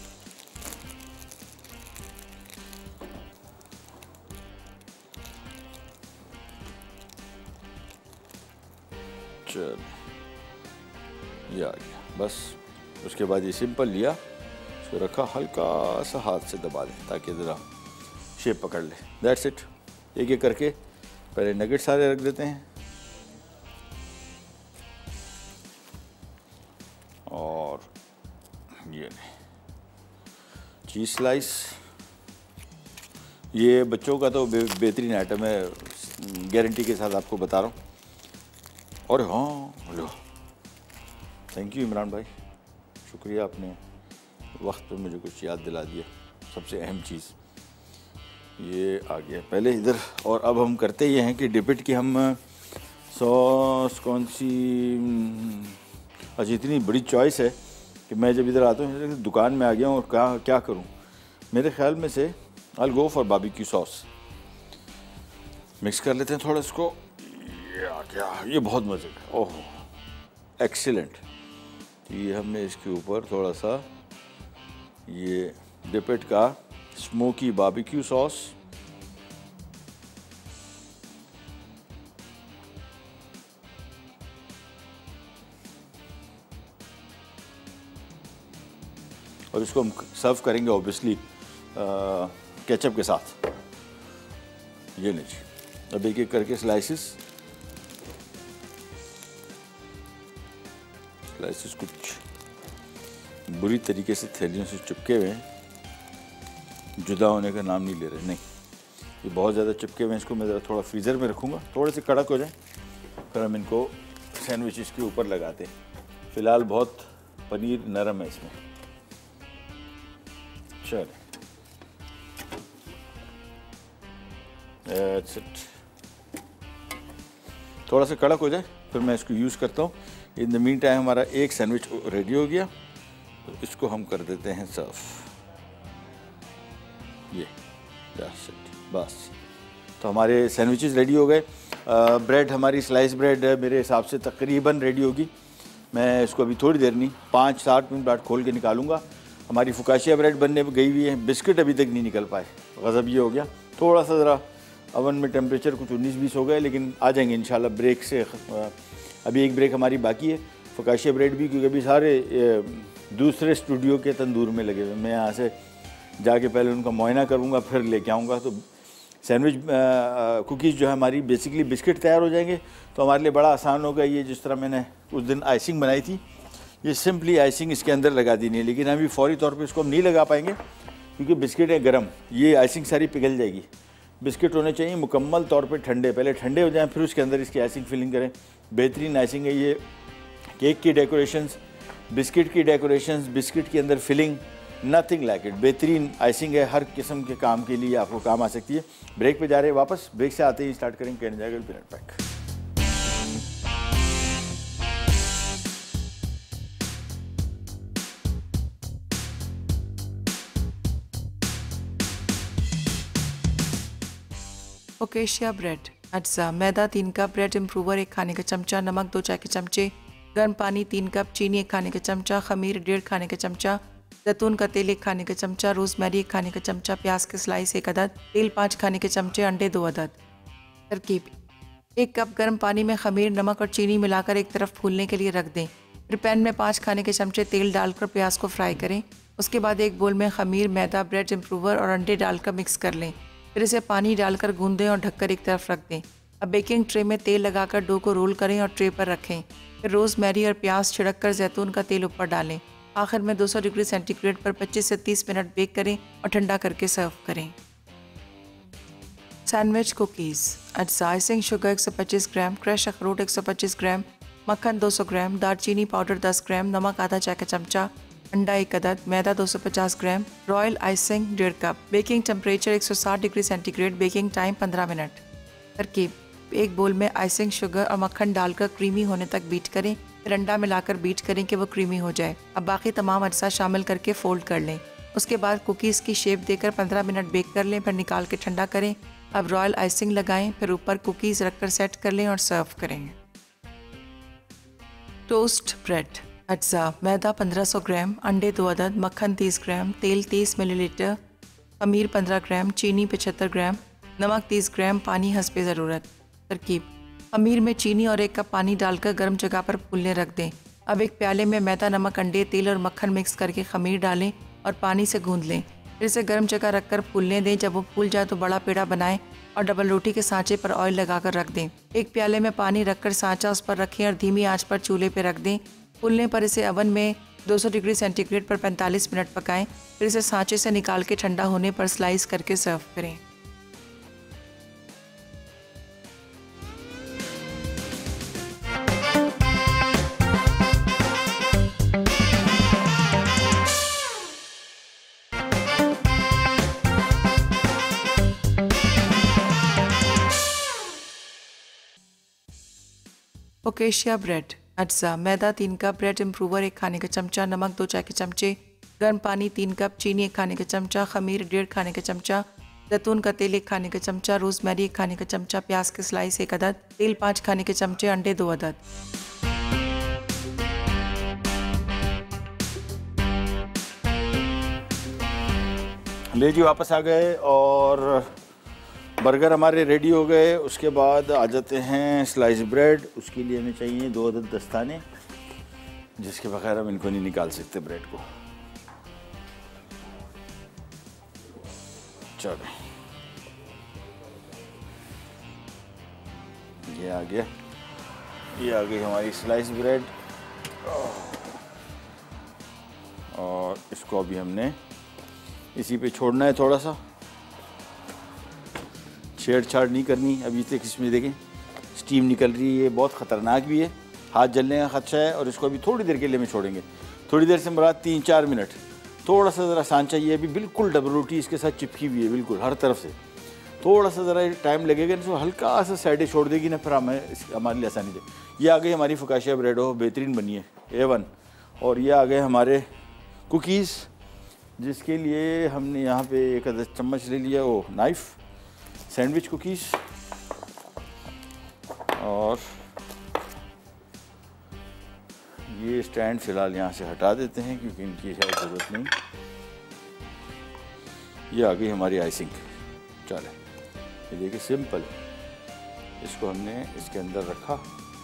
चल ये आ गया बस। उसके बाद ये सिंपल लिया, इसको रखा, हल्का सा हाथ से दबा दें ताकि ज़रा शेप पकड़ ले। That's it. एक एक करके पहले नगेट सारे रख देते हैं, और ये चीज़ स्लाइस। ये बच्चों का तो बे, बेहतरीन आइटम है, गारंटी के साथ आपको बता रहा हूँ। और हाँ लो, थैंक यू इमरान भाई, शुक्रिया, आपने वक्त पे मुझे कुछ याद दिला दिया। सबसे अहम चीज़ ये आ गया पहले इधर। और अब हम करते ये हैं कि डिपिट की हम सॉस कौन सी, अच्छा इतनी बड़ी चॉइस है कि मैं जब इधर आता हूँ दुकान में आ गया हूँ और क्या क्या करूँ। मेरे ख्याल में से I go for barbecue sauce. Mix कर लेते हैं थोड़ा इसको। ये आ गया, ये बहुत मज़े का, ओह एक्सीलेंट। ये हमने इसके ऊपर थोड़ा सा ये डिपिट का स्मोकी बारबेक्यू सॉस, और इसको हम सर्व करेंगे ऑब्वियसली केचप के साथ। ये लीजिए, अब एक एक करके स्लाइसिस स्लाइसिस कुछ बुरी तरीके से थैलियों से चिपके हुए हैं, जुदा होने का नाम नहीं ले रहे। नहीं, ये बहुत ज़्यादा चिपके हुए हैं, इसको मैं ज़रा थोड़ा फ्रीज़र में रखूँगा, थोड़े से कड़क हो जाए, फिर हम इनको सैंडविचेस के ऊपर लगाते हैं। फ़िलहाल बहुत पनीर नरम है इसमें। चल दैट्स इट, थोड़ा सा कड़क हो जाए फिर मैं इसको यूज़ करता हूँ। इन द मीन टाइम हमारा एक सैंडविच रेडी हो गया, तो इसको हम कर देते हैं सर्व। ये दैट्स इट, बस। तो हमारे सैंडविचेस रेडी हो गए। ब्रेड हमारी स्लाइस ब्रेड मेरे हिसाब से तकरीबन रेडी होगी। मैं इसको अभी थोड़ी देर नहीं, पाँच सात मिनट बाद खोल के निकालूंगा। हमारी फुकाशिया ब्रेड बनने में गई हुई है, बिस्किट अभी तक नहीं निकल पाए, गज़ब ये हो गया। थोड़ा सा ज़रा अवन में टेम्परेचर कुछ उन्नीस बीस हो गए, लेकिन आ जाएंगे इंशाल्लाह ब्रेक से। अभी एक ब्रेक हमारी बाकी है फुकाशिया ब्रेड भी, क्योंकि अभी सारे दूसरे स्टूडियो के तंदूर में लगे हुए। मैं यहाँ से जाके पहले उनका मुआयना करूँगा, फिर लेके आऊँगा। तो सैंडविच कुकीज़ जो है हमारी बेसिकली बिस्किट तैयार हो जाएंगे, तो हमारे लिए बड़ा आसान होगा। ये जिस तरह मैंने उस दिन आइसिंग बनाई थी, ये सिंपली आइसिंग इसके अंदर लगा दी नहीं, लेकिन अभी फौरी तौर पे इसको हम नहीं लगा पाएंगे क्योंकि बिस्किट है गर्म, ये आइसिंग सारी पिघल जाएगी। बिस्किट होने चाहिए मुकम्मल तौर पे ठंडे, पहले ठंडे हो जाएं फिर उसके अंदर इसकी आइसिंग फिलिंग करें। बेहतरीन आइसिंग है ये। केक की डेकोरेशंस, बिस्किट की डेकोरेशंस, बिस्किट के अंदर फिलिंग, नथिंग लाइक इट। बेहतरीन आइसिंग है, हर किस्म के काम के लिए आपको काम आ सकती है। ब्रेक पे जा रहे हैं वापस, ब्रेक से आते ही स्टार्ट करेंगे कहने जाएगा पीनट पैक। फोकेशिया ब्रेड अज्जा। मैदा तीन कप, ब्रेड इम्प्रूवर एक खाने का चमचा, नमक दो चाय के चमचे, गर्म पानी तीन कप, चीनी एक खाने का चमचा, खमीर डेढ़ खाने का चमचा, जैतून का तेल एक खाने का चमचा, रोजमेरी एक खाने का चमचा, प्याज के स्लाइस एक अदद, तेल पाँच खाने के चमचे, अंडे दो अदद। तरकीब: एक कप गर्म पानी में खमीर, नमक और चीनी मिलाकर एक तरफ फूलने के लिए रख दें। फिर पैन में पाँच खाने के चमचे तेल डालकर प्याज को फ्राई करें। उसके बाद एक बोल में खमीर, मैदा, ब्रेड इम्प्रूवर और अंडे डालकर मिक्स कर लें। फिर इसे पानी डालकर गूंदें और ढककर एक तरफ रख दें। अब बेकिंग ट्रे में तेल लगाकर डो को रोल करें और ट्रे पर रखें। फिर रोज़मेरी और प्याज छिड़क कर जैतून का तेल ऊपर डालें। आखिर में दो सौ डिग्री सेंटीग्रेड पर पच्चीस से तीस मिनट बेक करें और ठंडा करके सर्व करें। Sandwich cookies. अज्जा आइसिंग शुगर एक सौ पच्चीस ग्राम, क्रश अखरोट एक सौ पच्चीस ग्राम, मक्खन दो सौ ग्राम, दालचीनी पाउडर दस ग्राम, नमक आधा चाय का चमचा, अंडा एक अदद, मैदा दो सौ पचास ग्राम, रॉयल आइसिंग डेढ़ कप। बेकिंग टेम्परेचर एक सौ साठ डिग्री सेंटीग्रेड, बेकिंग टाइम पंद्रह मिनट। तरकीब: एक बोल में आइसिंग शुगर और मक्खन डालकर क्रीमी होने तक बीट करें, फिर अंडा मिलाकर बीट करें कि वो क्रीमी हो जाए। अब बाकी तमाम अज्जा शामिल करके फोल्ड कर लें। उसके बाद कुकीज़ की शेप देकर पंद्रह मिनट बेक कर लें, फिर निकाल के ठंडा करें। अब रॉयल आइसिंग लगाएं, फिर ऊपर कुकीज़ रखकर सेट कर लें और सर्व करें। Toast bread. अज्जा मैदा पंद्रह सौ ग्राम, अंडे दो अदद, मक्खन तीस ग्राम, तेल तीस मिलीलीटर, खमीर पंद्रह ग्राम, चीनी पचहत्तर ग्राम, नमक तीस ग्राम, पानी हस्बे ज़रूरत। तरकीब: खमीर में चीनी और एक कप पानी डालकर गर्म जगह पर फूलने रख दें। अब एक प्याले में मैदा, नमक, अंडे, तेल और मक्खन मिक्स करके खमीर डालें और पानी से गूंद लें। फिर इसे गर्म जगह रखकर फूलने दें। जब वो फूल जाए तो बड़ा पेड़ा बनाएं और डबल रोटी के सांचे पर ऑयल लगाकर रख दें। एक प्याले में पानी रखकर सांचा उस पर रखें और धीमी आंच पर चूल्हे पर रख दें। फूलने पर इसे अवन में दो सौ डिग्री सेंटीग्रेड पर पैंतालीस मिनट पकाएं। फिर इसे सांचे से निकाल के ठंडा होने पर स्लाइस करके सर्व करें। Focaccia bread. अज्जा मैदा तीन कप, ब्रेड इम्प्रूवर एक खाने का चमचा, नमक दो चाय के चमचे, गर्म पानी तीन कप, चीनी एक खाने का चमचा, खमीर डेढ़ खाने का चमचा, जैतून का तेल एक खाने का चमचा, रोजमेरी एक खाने का चमचा, प्याज के स्लाइस एक अदद, तेल पाँच खाने के चमचे, अंडे दो अदद। ले जी वापस आ गए और बर्गर हमारे रेडी हो गए। उसके बाद आ जाते हैं स्लाइस ब्रेड। उसके लिए हमें चाहिए दो अदद दस्ताने, जिसके बगैर हम इनको नहीं निकाल सकते ब्रेड को। चलो ये आ गया, ये आ गई हमारी स्लाइस ब्रेड और इसको अभी हमने इसी पे छोड़ना है। थोड़ा सा छेड़छाड़ नहीं करनी। अभी तक इसमें देखें स्टीम निकल रही है, बहुत ख़तरनाक भी है, हाथ जलने का खदशा है। और इसको अभी थोड़ी देर के लिए में छोड़ेंगे, थोड़ी देर से मुराद तीन चार मिनट। थोड़ा सा ज़रा सांचा, ये अभी बिल्कुल डबल रोटी इसके साथ चिपकी हुई है बिल्कुल हर तरफ से। थोड़ा सा ज़रा टाइम लगेगा, इसको हल्का सा साइडें छोड़ देगी ना, फिर हमें हमारे लिए आसानी से। ये आ गई हमारी फोकाशिया ब्रेड, हो बेहतरीन बनी है, ए वन। और ये आ गए हमारे कुकीज़, जिसके लिए हमने यहाँ पे एक आधा चम्मच ले लिया वो नाइफ़, सैंडविच कुकीज़। और ये स्टैंड फ़िलहाल यहाँ से हटा देते हैं क्योंकि इनकी शायद ज़रूरत नहीं। ये आ गई हमारी आइसिंग। चले ये देखिए सिंपल, इसको हमने इसके अंदर रखा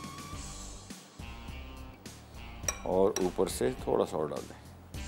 और ऊपर से थोड़ा सा और डाल दें।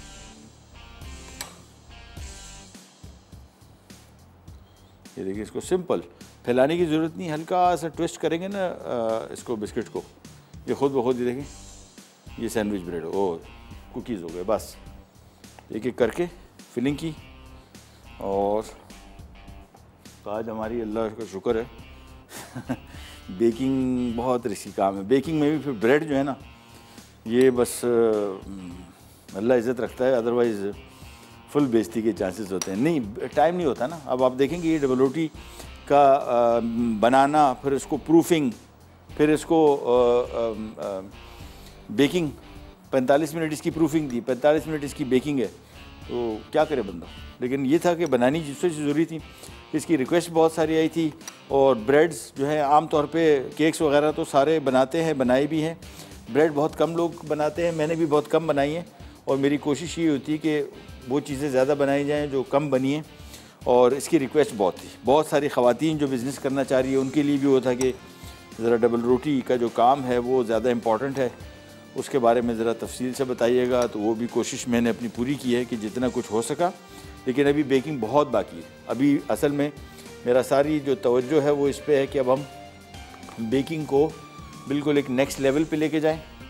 ये देखिए, इसको सिंपल फैलाने की ज़रूरत नहीं, हल्का सा ट्विस्ट करेंगे ना इसको, बिस्किट को, ये खुद ब खुद ही देखें ये सैंडविच ब्रेड और कुकीज़ हो गए। बस एक एक करके फिलिंग की। और आज हमारी अल्लाह का शुक्र है बेकिंग बहुत रिस्की काम है। बेकिंग में भी फिर ब्रेड जो है ना, ये बस अल्लाह इज़्ज़त रखता है, अदरवाइज़ फुल बेइज्जती के चांसेस होते हैं। नहीं, टाइम नहीं होता ना। अब आप देखेंगे ये डबल रोटी का आ, बनाना, फिर इसको प्रूफिंग, फिर इसको आ, आ, आ, बेकिंग, पैंतालीस मिनट इसकी प्रूफिंग थी, पैंतालीस मिनट इसकी बेकिंग है, तो क्या करे बंदा। लेकिन ये था कि बनानी जिससे ज़रूरी थी। इसकी रिक्वेस्ट बहुत सारी आई थी। और ब्रेड्स जो है आम तौर पे केक्स वगैरह तो सारे बनाते हैं, बनाए भी हैं। ब्रेड बहुत कम लोग बनाते हैं, मैंने भी बहुत कम बनाई है। और मेरी कोशिश ये होती है कि वो चीज़ें ज़्यादा बनाई जाएँ जो कम बनी हैं। और इसकी रिक्वेस्ट बहुत थी, बहुत सारी ख़वातीन जो बिज़नेस करना चाह रही है उनके लिए भी वो था कि ज़रा डबल रोटी का जो काम है वो ज़्यादा इम्पॉर्टेंट है, उसके बारे में ज़रा तफसील से बताइएगा। तो वो भी कोशिश मैंने अपनी पूरी की है कि जितना कुछ हो सका। लेकिन अभी बेकिंग बहुत बाकी है। अभी असल में मेरा सारी जो तवज्जो है वो इस पे है कि अब हम बेकिंग को बिल्कुल एक नेक्स्ट लेवल पे लेके जाएं।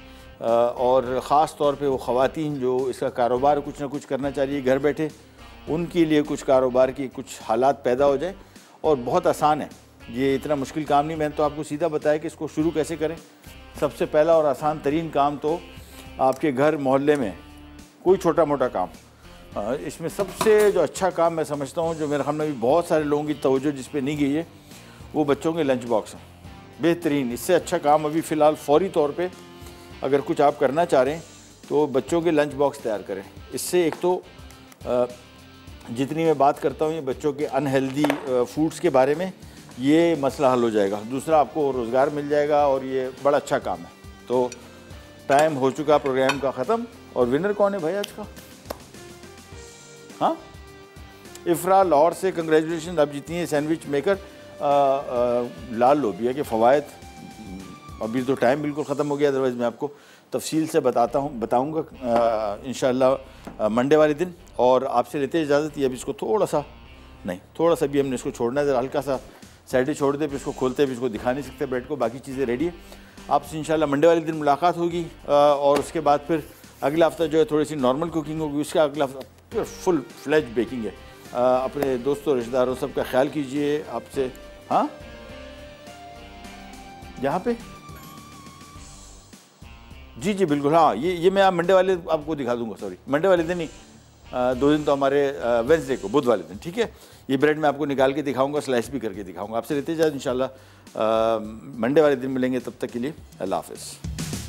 और ख़ास तौर पे वो ख़वातीन जो इसका कारोबार कुछ ना कुछ करना चाह रही है घर बैठे, उनके लिए कुछ कारोबार की कुछ हालात पैदा हो जाए। और बहुत आसान है, ये इतना मुश्किल काम नहीं। मैंने तो आपको सीधा बताया कि इसको शुरू कैसे करें। सबसे पहला और आसान तरीन काम तो आपके घर मोहल्ले में कोई छोटा मोटा काम, इसमें सबसे जो अच्छा काम मैं समझता हूँ, जो मेरे ख्याल में भी बहुत सारे लोगों की तवज्जो जिस पे नहीं गई है, वो बच्चों के लंच बॉक्स हैं। बेहतरीन, इससे अच्छा काम अभी फ़िलहाल फ़ौरी तौर पे अगर कुछ आप करना चाह रहे हैं तो बच्चों के लंच बॉक्स तैयार करें। इससे एक तो जितनी मैं बात करता हूँ ये बच्चों के अनहेल्दी फूड्स के बारे में, ये मसला हल हो जाएगा। दूसरा, आपको रोज़गार मिल जाएगा और ये बड़ा अच्छा काम है। तो टाइम हो चुका प्रोग्राम का ख़त्म। और विनर कौन है भाई आज का? हाँ, इफ्रा लाहौर से, कंग्रेचुलेशन, आप जीती हैं सैंडविच मेकर। आ, आ, लाल लोबिया के फ़वायद, अभी तो टाइम बिल्कुल ख़त्म हो गया, अदरवाइज़ मैं आपको तफसील से बताता हूँ बताऊँगा इंशाअल्लाह मंडे वाले दिन। और आपसे लेते हैं इजाज़त। ये अभी इसको थोड़ा सा नहीं थोड़ा सा भी हमने इसको छोड़ना है, हल्का सा साइड ही छोड़ दे, फिर इसको खोलते फिर इसको दिखा नहीं सकते ब्रेड को। बाकी चीज़ें रेडी है। आपसे इंशाल्लाह मंडे वाले दिन मुलाकात होगी और उसके बाद फिर अगला हफ्ता जो है थोड़ी सी नॉर्मल कुकिंग होगी, उसका अगला हफ्ता फिर फुल फ्लेज बेकिंग है। अपने दोस्तों रिश्तेदारों सबका ख्याल कीजिए। आपसे हाँ यहाँ पे जी जी बिल्कुल, हाँ ये ये मैं आप मंडे वाले आपको दिखा दूंगा। सॉरी, मंडे वाले दिन नहीं, आ, दो दिन तो हमारे वेंसडे को, बुध वाले दिन, ठीक है। ये ब्रेड मैं आपको निकाल के दिखाऊंगा, स्लाइस भी करके दिखाऊंगा। आपसे लेते जाए इंशाल्लाह मंडे वाले दिन मिलेंगे। तब तक के लिए अल्लाह हाफ़िज़।